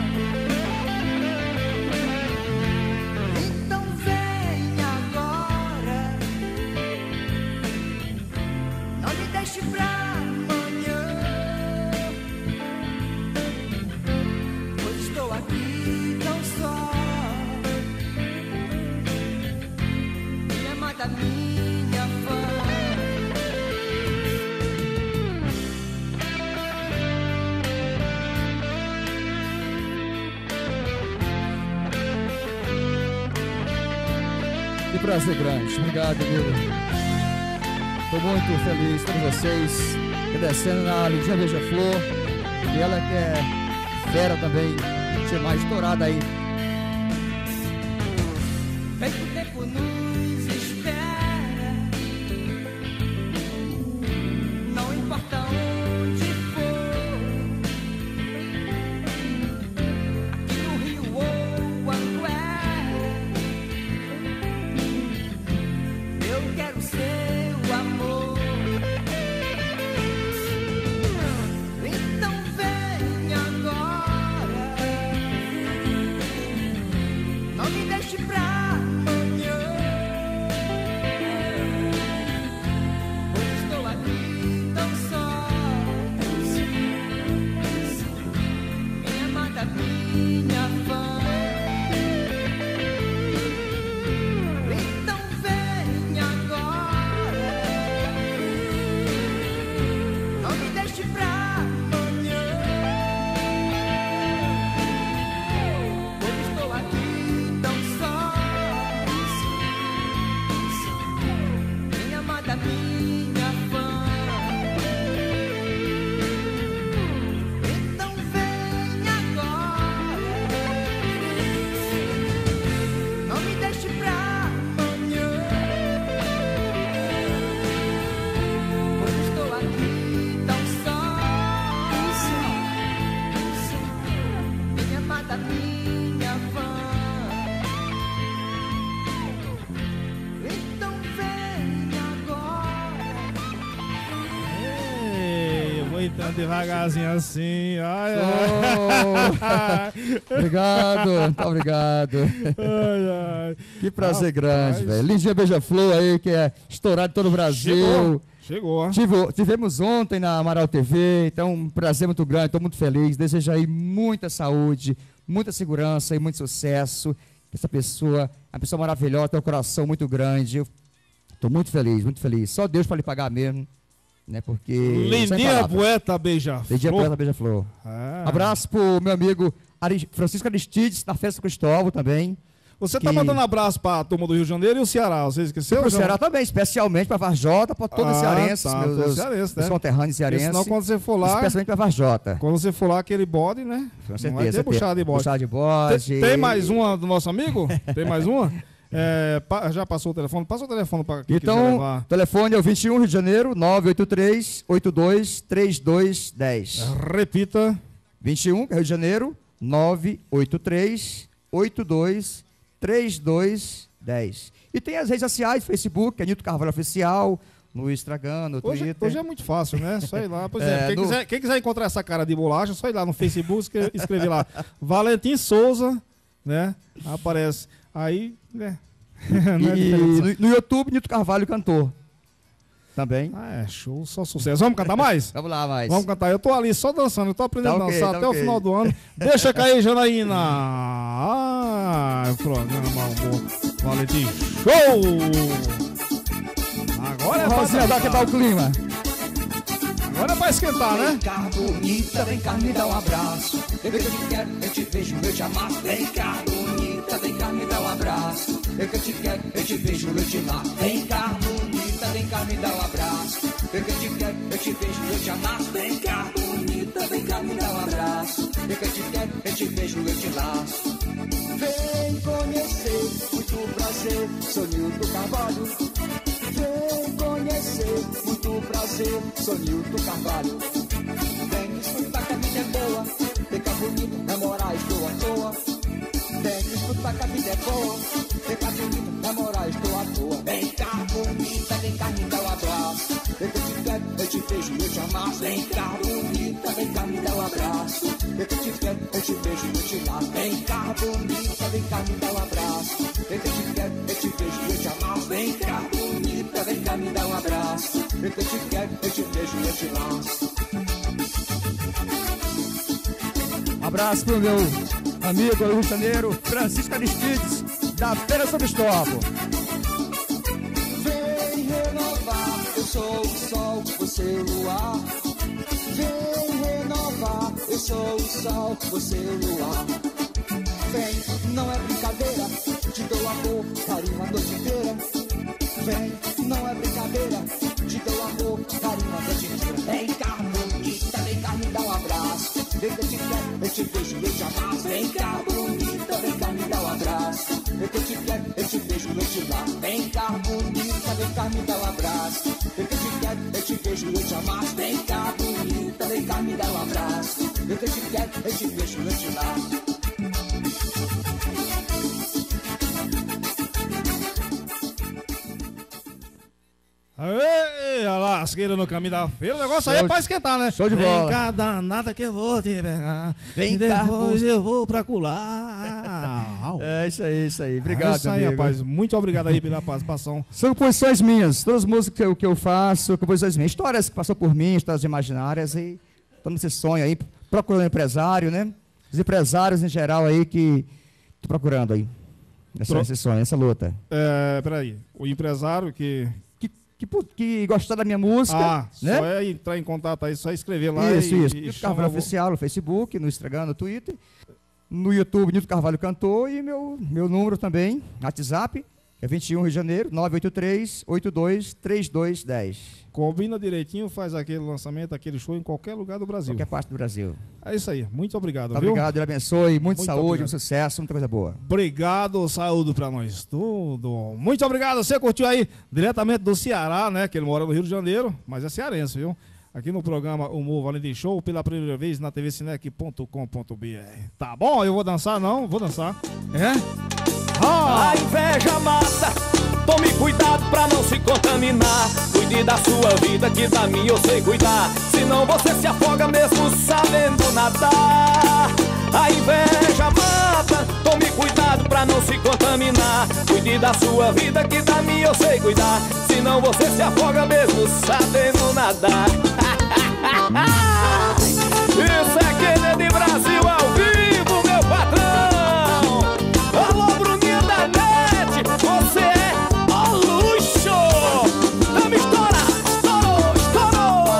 Então vem agora, não me deixe pra amanhã, pois estou aqui tão só. Minha amada, minha fã. Que prazer grande. Obrigado, amigo. Estou muito feliz com vocês. Agradecendo na Lindinha Beija-Flor. E ela que é fera também. Ser mais estourada aí. Vem que o tempo nos espera, não importa onde for, aqui no Rio ou Anguera, eu quero seu amor. Então vem agora, não me deixe pra amanhã, pois estou aqui tão só. Minha amada, minha fã. Então vem agora, não me deixe pra amanhã, pois estou aqui tão só. Minha amada, minha fã. Então vem agora, não me deixe pra amanhã, pois estou aqui tão só. Minha amada, minha fã. Então vem agora. Ei, eu vou entrando devagarzinho assim. Ai, ai. Obrigado. Muito obrigado. Ai, ai. Que prazer Rapaz. grande, velho. Lindinha Beija-Flor aí, que é estourado em todo o Brasil. Chegou. Chegou, ó. Tive- tivemos ontem na Amaral T V, então um prazer muito grande, estou muito feliz. Desejo aí muita saúde, muita segurança e muito sucesso. Que essa pessoa, uma pessoa maravilhosa, tem um coração muito grande. Estou muito feliz, muito feliz. Só Deus para lhe pagar mesmo, né? Porque. sem Lindinha palavras. Poeta Beija-Flor. Lindinha Poeta Beija-Flor. Ah. Abraço pro meu amigo Ari- Francisco Aristides, na Festa do Cristóvão também. Você tá que- mandando abraço pra turma do Rio de Janeiro e o Ceará, você esqueceu? Pro João? Ceará também, especialmente para Varjota, para todos os Ah, cearenses, tá, meus, todos meus, os cearenses, meus né? conterrâneos Porque cearenses. senão quando você for lá, Especialmente para Varjota. quando você for lá aquele bode, né? Com Não vai certeza. ter buchada de bode. Buchada de bode. Tem, tem mais uma do nosso amigo? Tem mais uma? É, pa- já passou o telefone? Passa o telefone para quem quiser Então, levar. o telefone é o vinte e um, Rio de Janeiro, nove oito três, oito dois, três dois um zero. Repita. vinte e um, Rio de Janeiro, nove oito três, oito dois, três dois um zero. E tem as redes sociais, Facebook, que é Nilton Carvalho Oficial, no Instagram, no Hoje, Twitter. hoje é muito fácil, né? Só ir lá. Por É, exemplo, quem, no- quiser, quem quiser encontrar essa cara de bolacha, só ir lá no Facebook, escre- escrever lá Valentim Souza, né? Aparece. Aí, né? Não é E diferente. no, no YouTube, Nilton Carvalho Cantor. Também. Ah, é show, só sucesso. Vamos cantar mais? Vamos lá, mais. Vamos cantar. Eu tô ali só dançando, eu tô aprendendo Tá a ok, dançar tá até ok. o final do ano. Deixa cair, Janaína. Ah, programa bom. Valentim, show! Agora é pra Rosinha, dá dançar. que dá o clima. Agora é pra esquentar, né? Vem cá, bonita, vem cá, me dá um abraço. Eu que te quero, eu te vejo, eu te amasso. Vem cá, bonita, vem cá, me dá um abraço. Eu que te quero, eu te vejo, eu te mato. Vem cá, bonita, vem cá, me dá um abraço. Vem que eu te quero, eu te beijo, eu te amasso. Vem cá, bonita, vem cá, me dá um abraço. Vem que eu te quero, eu te beijo, eu te laço. Vem conhecer, muito prazer, sou Nilton Carvalho. Vem conhecer, muito prazer, sou Nilton Carvalho. Vem escutar que a vida é boa, vem cá bonito, namorar estou à toa. Vem escutar que a vida é boa, vem cá bonito, namorar estou à toa. Vem cá bonita, vem cá me dá um abraço. Vem que eu te quero, eu te beijo, eu te amasso. Vem cá bonita, vem cá me dá um abraço. Vem que eu te quero, eu te beijo, eu te laço. Vem cá bonita, vem cá me dá um abraço. Vem que eu te quero, eu te beijo, eu te amasso. Vem cá bonita, vem cá me dá um abraço. Vem que eu te quero, eu te beijo, eu te laço. Abraço pro meu amigo do Rio de Janeiro, Francisco Aristides, da Feira São Cristóvão. Vem renovar, eu sou o sol, você o luar. Vem renovar, eu sou o sol, você o luar. Vem, não é brincadeira, te dou amor, carinho a noite inteira. Vem, não é brincadeira, te dou amor, carinho a noite inteira. Vem cá, bonita, vem cá me dá um abraço. Vem que eu te quero, eu te beijo, eu te amasso. Vem cá, bonita, vem cá me dá um abraço. Vem que eu te quero, eu te beijo, eu te laço. Vem cá, bonita, vem cá me dá um abraço. Vem que eu te quero, eu te beijo, eu te amasso. Vem cá, bonita, vem cá me dá um abraço. Vem que eu te quero, eu te beijo, eu te laço. Aê, a lasqueira no caminho da feira. O negócio aí é pra esquentar, né? Show de bola. Vem cá, danada que eu vou te pegar. Vem e cá, depois eu vou pra colar. É isso aí, isso aí. Obrigado, é isso aí, amigo. rapaz. Muito obrigado aí pela participação. São composições minhas, todas as músicas que eu, que eu faço, composições minhas, histórias que passou por mim, histórias imaginárias, e tô nesse sonho aí, procurando um empresário, né? Os empresários em geral aí que tô procurando aí, nessa, Pro... nesse sonho, nessa luta. É, peraí, o empresário que... Que, que, que gostar da minha música, Ah, né? só é entrar em contato aí, só escrever lá Isso, e... isso. e Nilton chama Carvalho o- Oficial no Facebook, no Instagram, no Twitter. No YouTube, Nilton Carvalho Cantor. E meu, meu número também, WhatsApp, que é vinte e um, Rio de Janeiro, nove oito três, oito dois três dois um zero. Combina direitinho, faz aquele lançamento, aquele show em qualquer lugar do Brasil. Qualquer parte do Brasil. É isso aí, muito obrigado, Muito viu? obrigado, Deus abençoe, muita Muito saúde, obrigado. muito sucesso, muita coisa boa. Obrigado, saúde pra nós tudo. Muito obrigado, você curtiu aí diretamente do Ceará, né? Que ele mora no Rio de Janeiro, mas é cearense, viu? Aqui no programa Humor Valentim Show, pela primeira vez na T V Cinec ponto com ponto B R. Tá bom? Eu vou dançar? Não? Vou dançar. É? Ah! A inveja mata, tome cuidado pra não se contaminar. Cuide da sua vida que da minha eu sei cuidar. Senão você se afoga mesmo sabendo nadar. A inveja mata, tome cuidado pra não se contaminar. Cuide da sua vida que da minha eu sei cuidar. Senão você se afoga mesmo sabendo nadar. Isso é Kennedy Brasil ao vivo, meu patrão. Alô, Bruninha da Net, você é o luxo. Vamos estourar, estourou,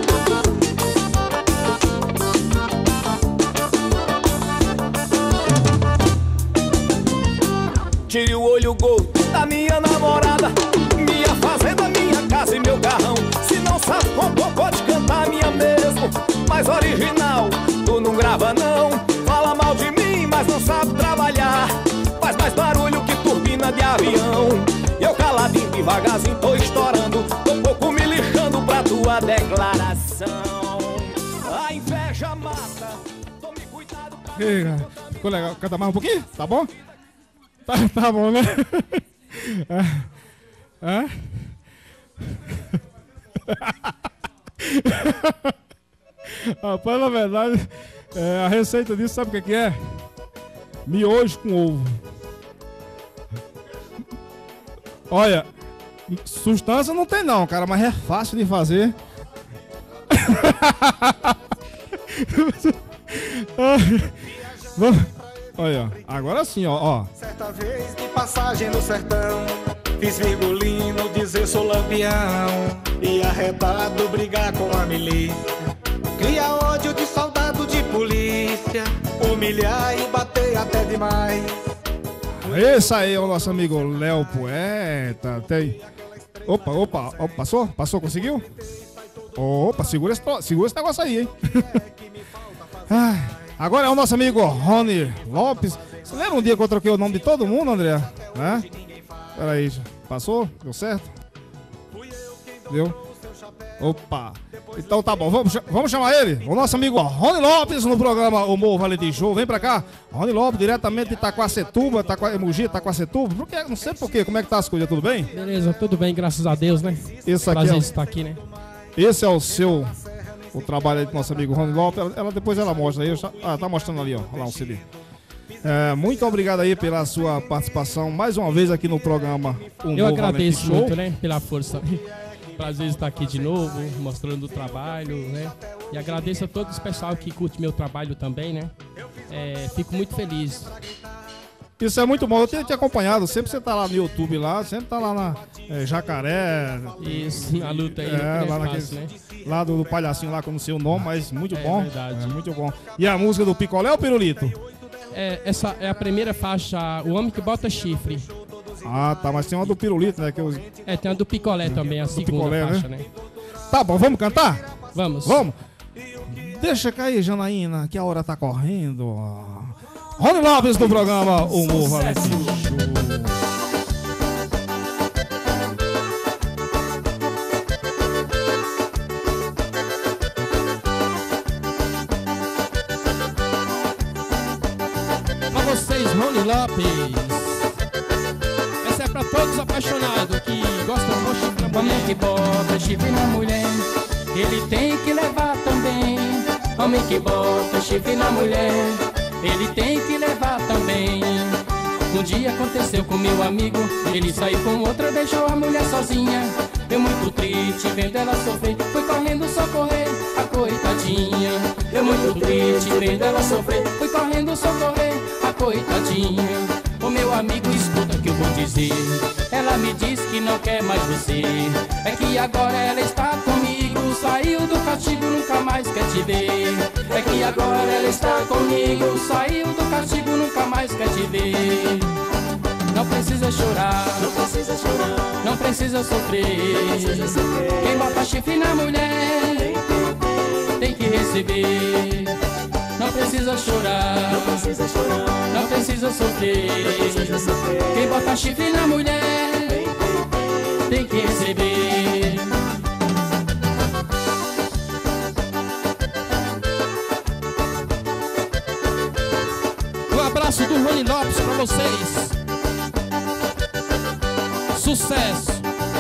estourou. Tire o olho gordo da minha namorada, minha fazenda, minha casa e meu carrão. Se não sabe compor, pode cantar minha mesmo, mas original tu não grava não. Fala mal de mim, mas não sabe trabalhar. Faz mais barulho que turbina de avião. Eu caladinho, devagarzinho, tô estourando. Tô um pouco me lixando pra tua declaração. A inveja mata, tome cuidado pra... Ei, cara, ficou legal. Canta mais um pouquinho? Tá bom? Tá, tá bom, né? É? É? Rapaz, na verdade, é, a receita disso, sabe o que que é? Miojo com ovo. Olha, sustância não tem não, cara, mas é fácil de fazer. Vamos. Olha, agora sim, ó, ó. Certa vez de passagem no sertão, fiz virgulino dizer sou lampião, e arretado brigar com a milícia, cria ódio de soldado de polícia, humilhar e bater até demais. Esse aí é o nosso amigo Léo Poeta. Tem, Opa, opa, opa, passou? Passou, conseguiu? Opa, segura esse, segura esse negócio aí, hein? Ai, agora é o nosso amigo Rony Lopes. Você lembra um dia que eu troquei o nome de todo mundo, André? Né? Pera aí, passou? Deu certo? Deu? Opa! Então tá bom, vamos, vamos chamar ele, o nosso amigo Rony Lopes, no programa Humor Vale de Show. Vem pra cá, Rony Lopes, diretamente de Itaquacetuba, Itaquá, Mogi, Itaquacetuba. Por que, não sei por quê, como é que tá as coisas, tudo bem? Beleza, tudo bem, graças a Deus, né? Esse aqui Prazer é, estar aqui, né? Esse é o seu, o trabalho aí do nosso amigo Rony Lopes. Ela, ela, depois ela mostra aí, já, ah, tá mostrando ali, ó, olha lá um C D. É, muito obrigado aí pela sua participação mais uma vez aqui no programa Humor Eu agradeço Show. muito, né, pela força. Prazer estar aqui de novo, mostrando o trabalho, né? E agradeço a todo o pessoal que curte meu trabalho também, né? É, fico muito feliz. Isso é muito bom, eu tenho te acompanhado, sempre você tá lá no YouTube lá, sempre tá lá na é, Jacaré. Isso, na luta aí, é, não é lá, fácil, né? Lá do, do palhacinho lá, que eu não sei o nome, mas muito é, bom. É verdade. É muito bom. E a música do Picolé ou Pirulito? É, essa é a primeira faixa, O Homem que Bota Chifre. Ah, tá, mas tem uma do Pirulito, né? Que eu... É, tem a do Picolé também, a do segunda picolé, faixa, né? né? Tá bom, vamos cantar? Vamos. Vamos. Deixa cair, Janaína, que a hora tá correndo. Rony Lopes do programa Humor Vale de Show. Pra vocês, Rony Lopes. Essa é pra todos os apaixonados que gostam de pôr chifre na mulher. Homem que bota chifre na mulher, ele tem que levar também. Homem que bota chifre na mulher, ele tem que levar também. Um dia aconteceu com meu amigo, ele saiu com outra, deixou a mulher sozinha. Eu muito triste, vendo ela sofrer, fui correndo socorrer a coitadinha. Eu muito triste, vendo ela sofrer, fui correndo socorrer a coitadinha. Ô meu amigo, escuta o que eu vou dizer. Ela me diz que não quer mais você, é que agora ela está comigo. Saiu do castigo, nunca mais quer te ver. É que agora ela está comigo. Saiu do castigo, nunca mais quer te ver. Não precisa chorar, não precisa chorar, não precisa sofrer, não precisa sofrer. Quem bota chifre na mulher tem que receber. Não precisa chorar, não precisa chorar, não precisa sofrer, não precisa sofrer. Quem bota chifre na mulher tem que receber. Um abraço do Rony Lopes pra vocês. Sucesso.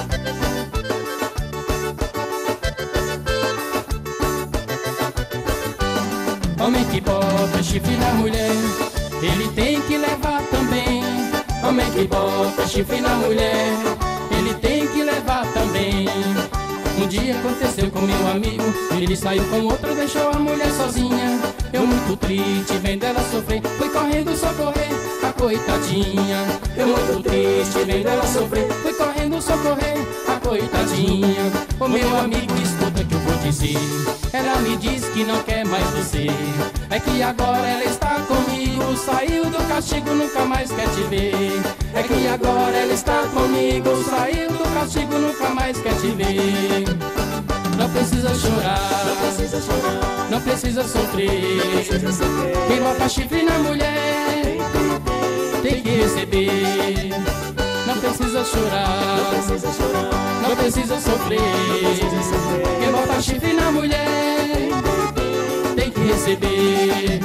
Homem que bota chifre na mulher, ele tem que levar também. Homem que bota chifre na mulher, ele tem que levar também. Um dia aconteceu com meu amigo, ele saiu com outra, deixou a mulher sozinha. Eu muito triste, vendo ela sofrer, fui correndo socorrer a coitadinha. Eu muito triste, vendo ela sofrer, fui correndo socorrer a coitadinha. Ô meu amigo, escuta que eu vou dizer. Ela me diz que não quer mais você, é que agora ela está comigo. Saiu do castigo, nunca mais quer te ver. É que agora ela está comigo. Saiu do castigo, nunca mais quer te ver. Não precisa chorar, não precisa chorar, não precisa sofrer, não precisa sofrer. Quem bota chifre na mulher tem que receber. Não precisa chorar, não precisa chorar, não precisa sofrer, não precisa sofrer. Quem bota chifre na mulher tem que receber.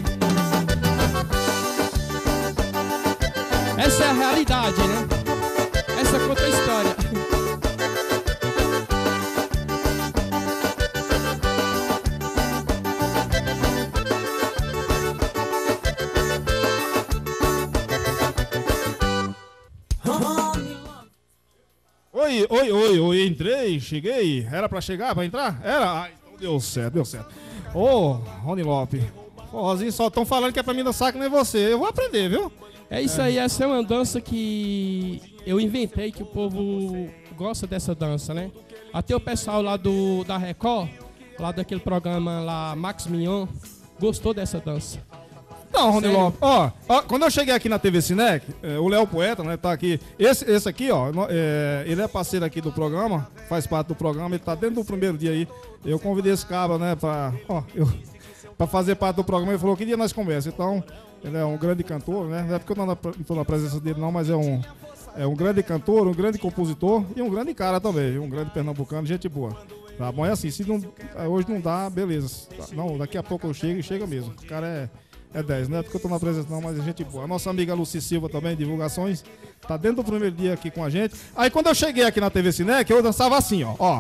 Essa é a realidade, né? Essa conta a história. Oi, oi, oi, oi, entrei, cheguei. Era pra chegar, pra entrar? Era? Ah, então deu certo, deu certo. Ô, Rony Lopes, forrozinho só estão falando que é pra mim dançar que nem você. Eu vou aprender, viu? É isso aí, essa é uma dança que eu inventei, que o povo gosta dessa dança, né? Até o pessoal lá do, da Record, lá daquele programa lá, Max Mignon, gostou dessa dança. Não, Rony Sério? Lopes. Ó, ó, quando eu cheguei aqui na T V Cinec, é, o Léo Poeta, né, tá aqui. Esse, esse aqui, ó, no- é, ele é parceiro aqui do programa, faz parte do programa, ele tá dentro do primeiro dia aí. Eu convidei esse cabra, né, pra, ó, eu, pra fazer parte do programa. Ele falou que dia nós conversa. Então, ele é um grande cantor, né? Não é porque eu não, na- não tô na presença dele, não, mas é um, é um grande cantor, um grande compositor e um grande cara também, um grande pernambucano, gente boa. Tá bom? É assim, se não, hoje não dá, beleza. Não, daqui a pouco eu chego e chega mesmo. O cara é. É dez, não é porque eu tô na presença não, mas é gente boa. A nossa amiga Luci Silva também, divulgações, tá dentro do primeiro dia aqui com a gente. Aí quando eu cheguei aqui na T V Cinec, eu dançava assim, ó, ó.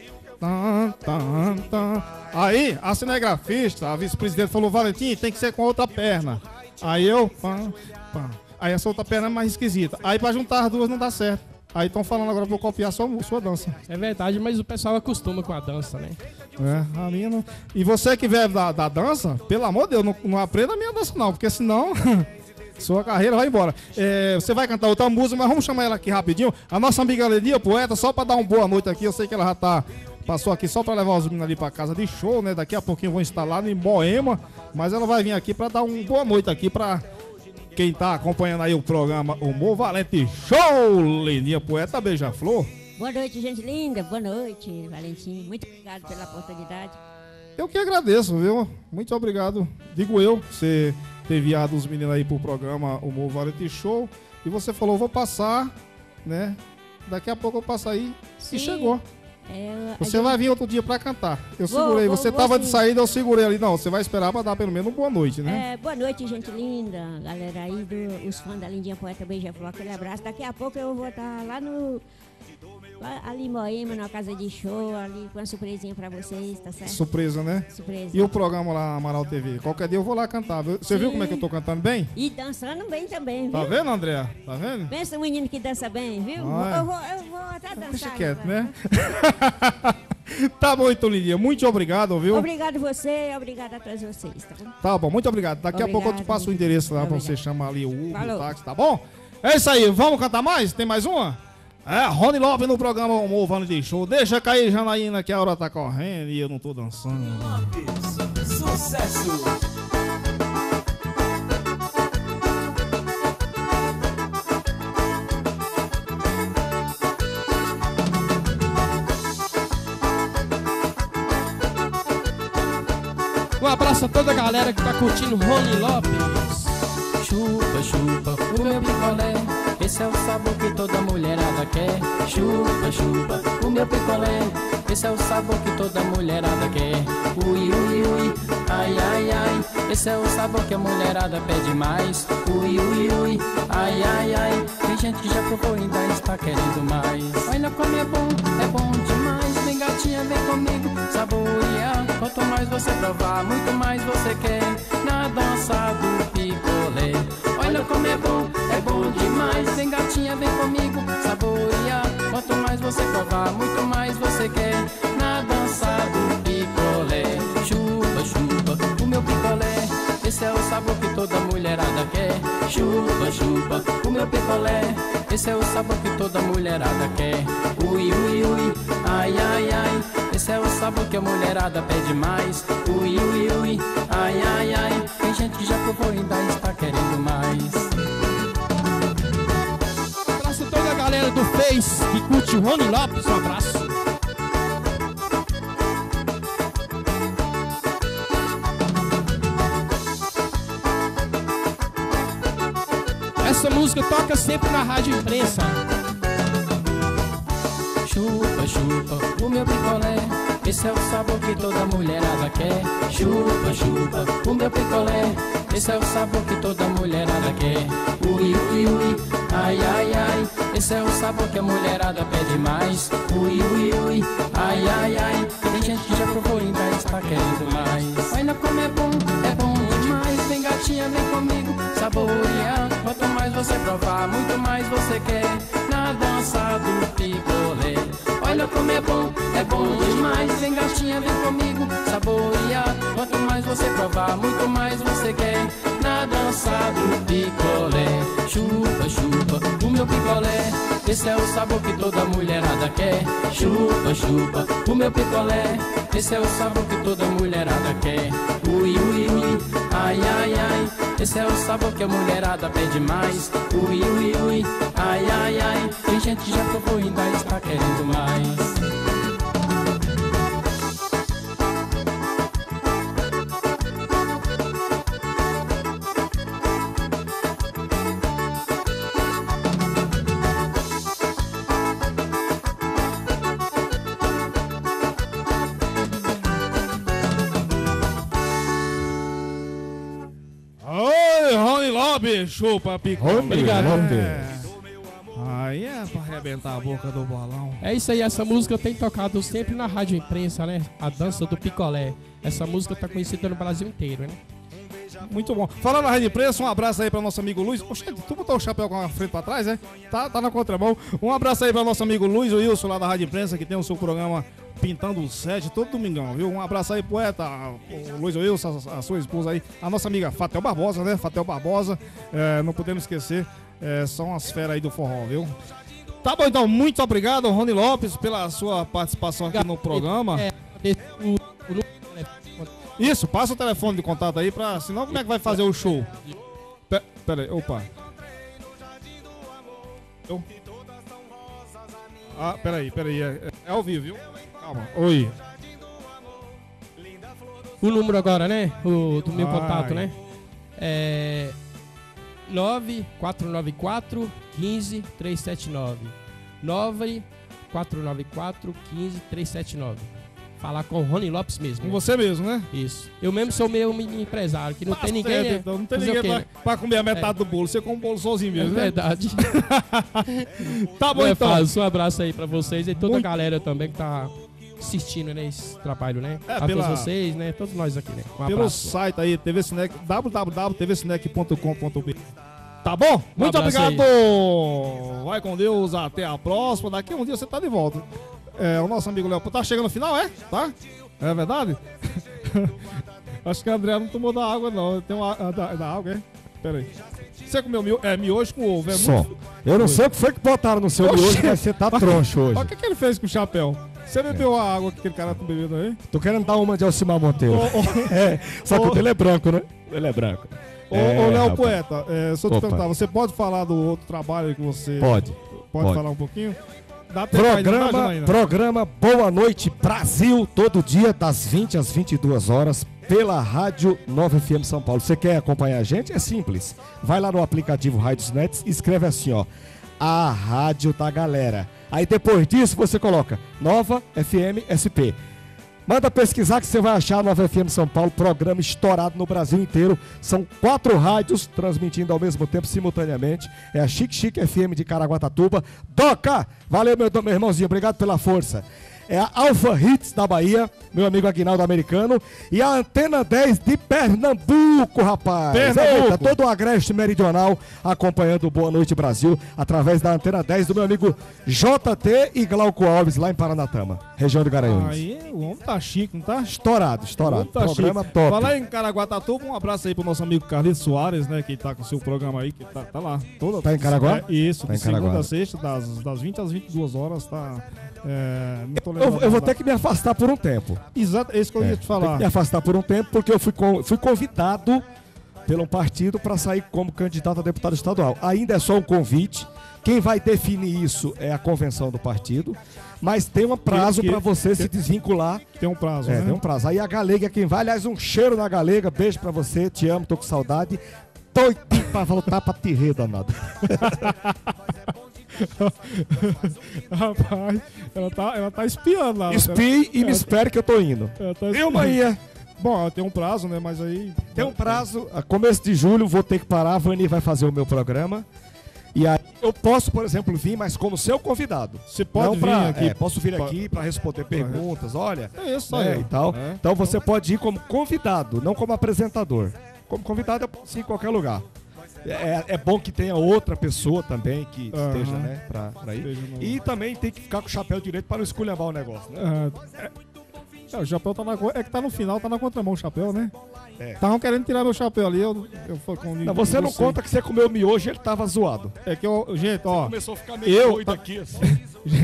Tan, tan, tan. Aí a cinegrafista, a vice-presidente falou, Valentim, tem que ser com a outra perna. Aí eu, pam, pam. Aí essa outra perna é mais esquisita. Aí pra juntar as duas não dá certo. Aí estão falando agora pra eu copiar a sua, sua dança. É verdade, mas o pessoal acostuma com a dança, né? É, a minha não... E você que vive da, da dança, pelo amor de Deus, não, não aprenda a minha dança não, porque senão sua carreira vai embora. É, você vai cantar outra música, mas vamos chamar ela aqui rapidinho. A nossa amiga Lenia Poeta, só pra dar uma boa noite aqui, eu sei que ela já tá... Passou aqui só pra levar os meninos ali pra casa de show, né? Daqui a pouquinho vou instalar em Moema, mas ela vai vir aqui pra dar uma boa noite aqui pra... Quem tá acompanhando aí o programa Humor Valente Show, Lenia Poeta Beija-Flor. Boa noite, gente linda. Boa noite, Valentim. Muito obrigado pela oportunidade. Eu que agradeço, viu? Muito obrigado. Digo eu, você ter enviado os meninos aí pro programa Humor Valente Show. E você falou, vou passar, né? Daqui a pouco eu passo aí. Sim. E chegou. É, Você gente... vai vir outro dia pra cantar. Eu Vou, segurei. vou, você vou tava sim. de saída, eu segurei ali. Não, você vai esperar pra dar pelo menos uma boa noite, né? É, boa noite, gente linda. Galera aí, do, os fãs da Lindinha Poeta Beija-Flor, aquele abraço. Daqui a pouco eu vou estar lá no... Lá, ali em Moema, numa casa de show, ali com uma surpresinha pra vocês, tá certo? Surpresa, né? Surpresa. E o programa lá, Amaral T V? Qualquer dia eu vou lá cantar. viu? Você Sim. viu como é que eu tô cantando bem? E dançando bem também, viu? Tá vendo, André? Tá vendo? Pensa um menino que dança bem, viu? Ah, é. eu, vou, eu vou até dançar. Deixa quieto, agora. né? Tá bom, então, Lindinha. Muito obrigado, viu? Obrigado você, obrigado a todos vocês, tá bom? Tá bom, muito obrigado. Daqui a pouco eu te Obrigado. passo o endereço lá pra Obrigado. você chamar ali o Uber, Falou. o táxi, tá bom? É isso aí, vamos cantar mais? Tem mais uma? É, Rony Lopes no programa Humor Valente Show. Deixa cair, Janaína, que a hora tá correndo e eu não tô dançando. Sucesso! Um abraço a toda a galera que tá curtindo Rony Lopes. Chupa, chupa, o meu picolé. Esse é o sabor que toda mulherada quer. Chupa, chupa, o meu picolé. Esse é o sabor que toda mulherada quer. Ui, ui, ui, ai, ai, ai. Esse é o sabor que a mulherada pede mais. Ui, ui, ui, ai, ai, ai. Tem gente que já provou e ainda está querendo mais. Olha como é bom, é bom demais. Vem gatinha, vem comigo, saborear. Quanto mais você provar, muito mais você quer. Na dança do picolé. Olha como é bom, é bom demais. Vem gatinha, vem comigo, saborear. Quanto mais você provar, muito mais você quer. Na dança do picolé. Chupa, chupa, o meu picolé. Esse é o sabor que toda mulherada quer. Chupa, chupa, o meu picolé. Esse é o sabor que toda mulherada quer. Ui, ui, ui, ai, ai, ai. Esse é o sabor que a mulherada pede mais. Ui, ui, ui, ai, ai, ai. Tem gente que já provou e ainda está querendo mais. Um abraço a toda a galera do Face que curte Rony Lopes. Um abraço. Essa música toca sempre na rádio imprensa. Chupa, chupa, o meu picolé. Esse é o sabor que toda mulherada quer. Chupa, chupa, o meu picolé. Esse é o sabor que toda mulherada quer. Ui, ui, ui, ai, ai, ai. Esse é o sabor que a mulherada pede mais. Ui, ui, ui, ai, ai, ai. Tem gente que já provou e ainda está querendo mais. Olha como é bom, é bom demais. Vem gatinha, vem comigo, saborear. Quanto mais você provar, muito mais você quer. Na dança do picolé. Olha como é bom, é bom demais. Vem gatinha, vem comigo, saborear. Quanto mais você provar, muito mais você quer. Na dança do picolé. Chupa, chupa, o meu picolé. Esse é o sabor que toda mulherada quer. Chupa, chupa, o meu picolé. Esse é o sabor que toda mulherada quer. Ui, ui, ui, ai, ai, ai. Esse é o sabor que a mulherada pede mais. Ui, ui, ui, ai, ai, ai. Tem gente que já provou e ainda está querendo mais. Chupa, picolé. Obrigado. É. Aí é pra arrebentar a boca do balão. É isso aí, essa música eu tenho tocado sempre na rádio imprensa, né? A dança do picolé. Essa música tá conhecida no Brasil inteiro, né? Muito bom. Falando na rádio imprensa, um abraço aí pra nosso amigo Luiz. Oxe, tu botou o chapéu com a frente pra trás, é? Tá, tá na contramão. Um abraço aí pra nosso amigo Luiz Wilson lá da rádio imprensa, que tem o seu programa Pintando o Sete todo domingão, viu? Um abraço aí, poeta, o Luiz Wilson, a, a sua esposa aí, a nossa amiga Fatel Barbosa, né? Fatel Barbosa, é, não podemos esquecer, é, são as feras aí do forró, viu? Tá bom, então, muito obrigado, Rony Lopes, pela sua participação aqui no programa. É, o, o, Isso, passa o telefone de contato aí, pra, senão como é que vai fazer o show? Pe pera aí, opa. Eu... Ah, peraí, peraí, é, é ao vivo, viu? Calma, oi. O número agora, né? O do meu Ai. contato, né? É nove quatro nove quatro, um cinco, três sete nove. nove quatro nove quatro, um cinco, três sete nove. Falar com o Rony Lopes mesmo. Com você mesmo, né? Isso. Eu mesmo sou meu mini empresário, que não Tá tem ninguém. certo, É, então, não tem fazer ninguém o pra, quê, né? pra comer a metade É. do bolo. Você come o bolo sozinho É mesmo, né? verdade. Tá bom, Não é então. fácil. Um abraço aí pra vocês e toda Muito- a galera também que tá assistindo nesse trabalho, né? É, a pela- todos vocês, né? Todos nós aqui, né? Um Pelo abraço. site aí, T V Cinec, w w w ponto t v cinec ponto com ponto b r. Tá bom? Muito abraço obrigado. Vai com Deus. Até a próxima. Daqui a um dia você tá de volta. É, o nosso amigo Léo. Tá chegando no final, é? Tá? É verdade? Acho que a André não tomou da água, não. Tem uma a, da, da água, é? Pera aí. Você comeu mio, é, miojo com ovo, é Só. muito... Eu não sei o que foi que botaram no seu Oxê. miojo, mas você tá troncho hoje. Olha o que, que ele fez com o chapéu. Você bebeu a água que aquele cara tá bebendo aí? Tô querendo dar uma de Alcimar Monteiro. Ô, ô, É, só que ô. o dele é branco, né? Ele é branco. Ô, É, ô Léo rapaz. Poeta, é, se eu te Opa. perguntar, você pode falar do outro trabalho que você... Pode. Pode, Pode. falar um pouquinho? Dá tempo ainda, não dá, Programa, Janaína? programa Boa Noite Brasil, todo dia das vinte às vinte e duas horas, pela Rádio nove F M São Paulo. Você quer acompanhar a gente? É simples. Vai lá no aplicativo Rádios.net e escreve assim, ó. A Rádio da Galera. Aí depois disso você coloca Nova F M S P. Manda pesquisar que você vai achar a Nova F M São Paulo, programa estourado no Brasil inteiro. São quatro rádios transmitindo ao mesmo tempo, simultaneamente. É a Chique Chique F M de Caraguatatuba. Doca! Valeu, meu, meu irmãozinho, obrigado pela força. É a Alpha Hits da Bahia, meu amigo Aguinaldo Americano. E a Antena dez de Pernambuco, rapaz. Pernambuco. Eita, todo o agreste meridional acompanhando o Boa Noite Brasil, através da Antena dez do meu amigo J T e Glauco Alves, lá em Paranatama, região de Garanhuns. Aí, o homem tá chique, não tá? Estourado, O estourado. homem tá Programa chique. top. Falar em Caraguatatuba, um abraço aí pro nosso amigo Carlito Soares, né? Que tá com o seu programa aí, que tá, tá lá. Toda, Tá em Caraguá? É, isso, Tá de em segunda Caraguá. a sexta, das, das vinte às vinte e duas horas, tá... É, não tô Eu, lembrando eu vou da- ter que me afastar por um tempo. Exato, é isso que eu ia É, te Tem que falar. me afastar por um tempo, porque eu fui, con- fui convidado pelo partido para sair como candidato a deputado estadual. Ainda é só um convite. Quem vai definir isso é a convenção do partido. Mas tem um prazo Que- que- para você se desvincular. Tem um prazo, É, né? tem um prazo. Aí a Galega é quem vai. Aliás, um cheiro na Galega. Beijo pra você. Te amo, tô com saudade. Doidinho pra voltar pra te rir, danado. Rapaz, ela tá, ela tá espiando lá. Espie e me Ela- espere que eu tô indo. ela tá Eu, espiando. Maia. Bom, tem um prazo, né? Mas aí... Tem um prazo. A começo de julho vou ter que parar. A Vani vai fazer o meu programa. E aí eu posso, por exemplo, vir, mas como seu convidado. Você pode Não vir pra- aqui. é, posso vir pra- aqui para responder perguntas, olha. É isso né, aí. e tal. É. Então você pode ir como convidado, não como apresentador. Como convidado eu posso ir em qualquer lugar. É, é bom que tenha outra pessoa também que Aham. esteja, né, pra, pra ir. Esteja no- E também tem que ficar com o chapéu direito para não esculhambar o negócio, né? É, é, o chapéu tá na... co- É que tá no final, tá na contramão o chapéu, né? É. Estavam querendo tirar meu chapéu ali, eu... eu fui com Não, você não conta que você comeu miojo e ele tava zoado. É que eu... Gente, ó... Começou a ficar meio Eu- doido aqui, assim.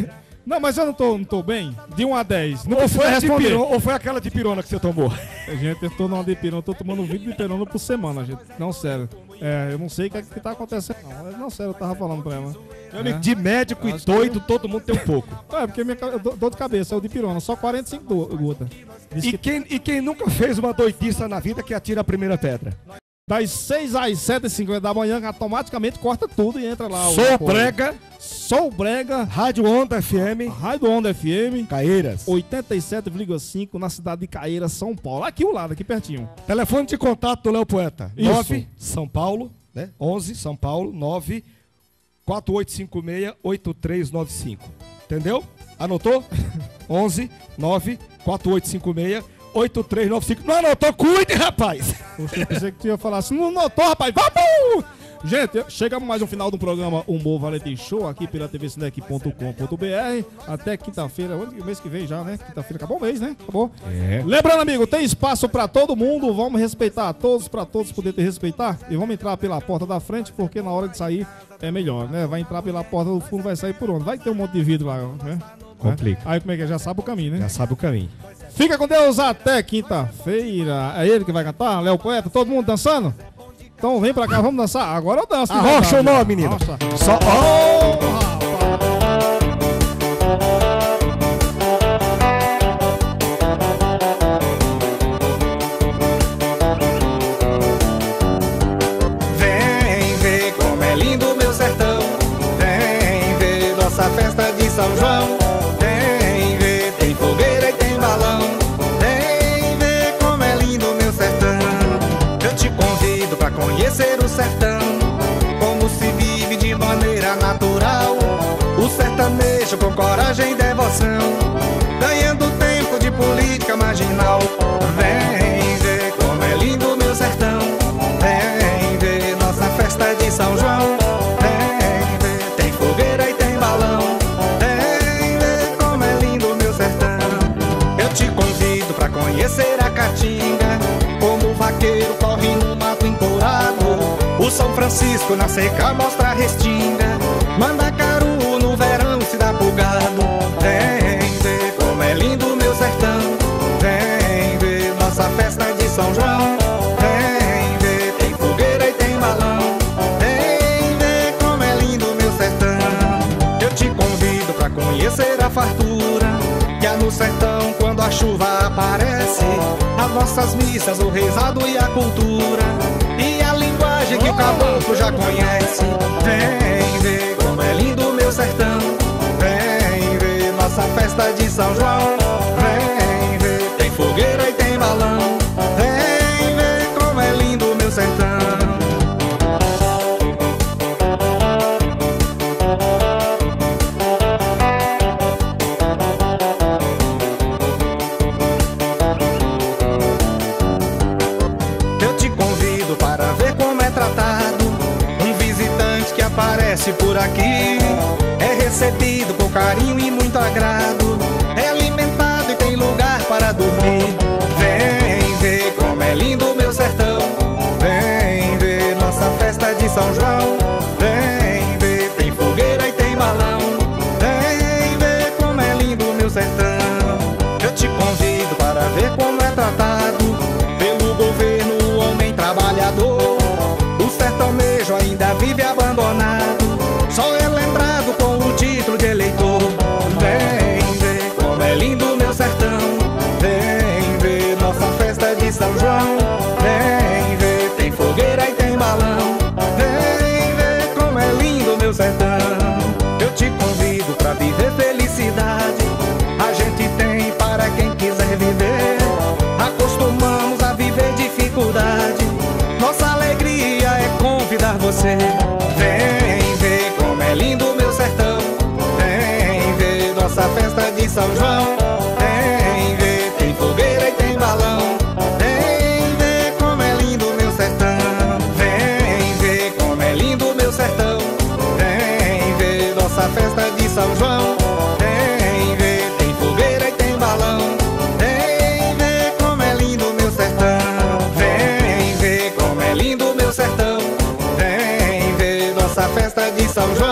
Não, mas eu não tô, não tô bem. De um a dez. Não Ou precisa foi, a de responder. pirona, ou foi aquela de pirona que você tomou? Gente, eu tô numa dipirona, eu tô tomando vinte dipirona por semana, gente. Não, sério. É, eu não sei o que, é que tá acontecendo, não. Não, sério, eu tava falando pra ela. Meu amigo, de médico e doido, todo mundo tem um pouco. É, porque minha ca- do- dor de cabeça é o dipirona, só quarenta e cinco do- gotas. Diz E que quem, e quem nunca fez uma doidiça na vida que atira a primeira pedra? das seis às sete e cinquenta da manhã, automaticamente corta tudo e entra lá. o- Sou o- Brega, Sou Brega, Rádio Onda F M, Rádio Onda F M, Caeiras. oitenta e sete vírgula cinco na cidade de Caeiras, São Paulo. Aqui ao lado, aqui pertinho. Telefone de contato do Léo Poeta. Isso. nove São Paulo, né? onze São Paulo, nove quatro oito cinco seis oito três nove cinco. Entendeu? Anotou? onze nove quatro oito cinco seis oito três nove cinco. Não anotou? Cuide, rapaz! Poxa, eu pensei que tu ia falar assim, não notou, rapaz? Vamos! Gente, chegamos mais um final do programa Humor Valente Show aqui pela T V Cinec ponto com ponto B R. Até quinta-feira, o mês que vem já, né? Quinta-feira acabou o mês, né? Acabou. É. Lembrando, amigo, tem espaço pra todo mundo. Vamos respeitar todos, pra todos poder te respeitar. E vamos entrar pela porta da frente, porque na hora de sair é melhor, né? Vai entrar pela porta do fundo, vai sair por onde? Vai ter um monte de vidro lá, né? Complica. Aí como é que é? Já sabe o caminho, né? Já sabe o caminho. Fica com Deus até quinta-feira. É ele que vai cantar? Léo Poeta? Todo mundo dançando? Então vem pra cá, vamos dançar. Agora eu danço. de Arrocha verdade. ou não, menina? Arrocha. Só. Oh! Vem ver como é lindo o meu sertão. Vem ver nossa festa de São João. Vem ver, tem fogueira e tem balão. Vem ver como é lindo o meu sertão. Eu te convido pra conhecer o sertão, como se vive de maneira natural. O sertanejo com coragem e devoção, ganhando tempo de política marginal. Vem ver como é lindo o meu sertão. Vem ver nossa festa de São João. Vem ver, tem fogueira e tem balão. Vem ver como é lindo o meu sertão. Eu te convido pra conhecer a Caatinga, como o vaqueiro corre no mato empourado. O São Francisco na seca mostra a restinga. Mandacaru no verão se dá pro gado. Vem ver como é lindo o meu sertão. Vem ver nossa festa de São João. Vem ver, tem fogueira e tem balão. Vem ver como é lindo o meu sertão. Eu te convido pra conhecer a fartura que há no sertão quando a chuva aparece. As nossas missas, o rezado e a cultura, e a linguagem que o caboclo já conhece. Vem ver como é lindo o meu sertão. Vem ver nossa festa de São João. Vem ver, tem fogueira e tem balão. Vem ver como é lindo o meu sertão. Eu te convido para ver como é tratado um visitante que aparece por aqui. É recebido com carinho e muito agrado, é alimentado e tem lugar para dormir. Vem ver como é lindo o meu sertão. Vem ver nossa festa de São João. Vem ver, tem fogueira e tem balão. Vem ver como é lindo o meu sertão. Eu te convido para ver como é tratado pelo governo o homem trabalhador. O sertanejo ainda vive abandonado, só é lembrado com o título de eleitor. Vem ver como é lindo o meu sertão. Vem ver nossa festa de São João. Vem ver, tem fogueira e tem balão. Vem ver como é lindo o meu sertão. Eu te convido pra viver felicidade. A gente tem para quem quiser viver. Acostumamos a viver dificuldade. Nossa alegria é convidar você. Vem ver como é lindo o meu sertão. Vem ver nossa festa de São João. Vem ver, tem fogueira e tem balão. Vem ver como é lindo o meu sertão. Vem ver como é lindo o meu sertão. Vem ver nossa festa de São João. Vem ver, tem fogueira e tem balão. Vem ver como é lindo o meu sertão. Vem ver como é lindo o meu sertão. Vem ver nossa festa de São João.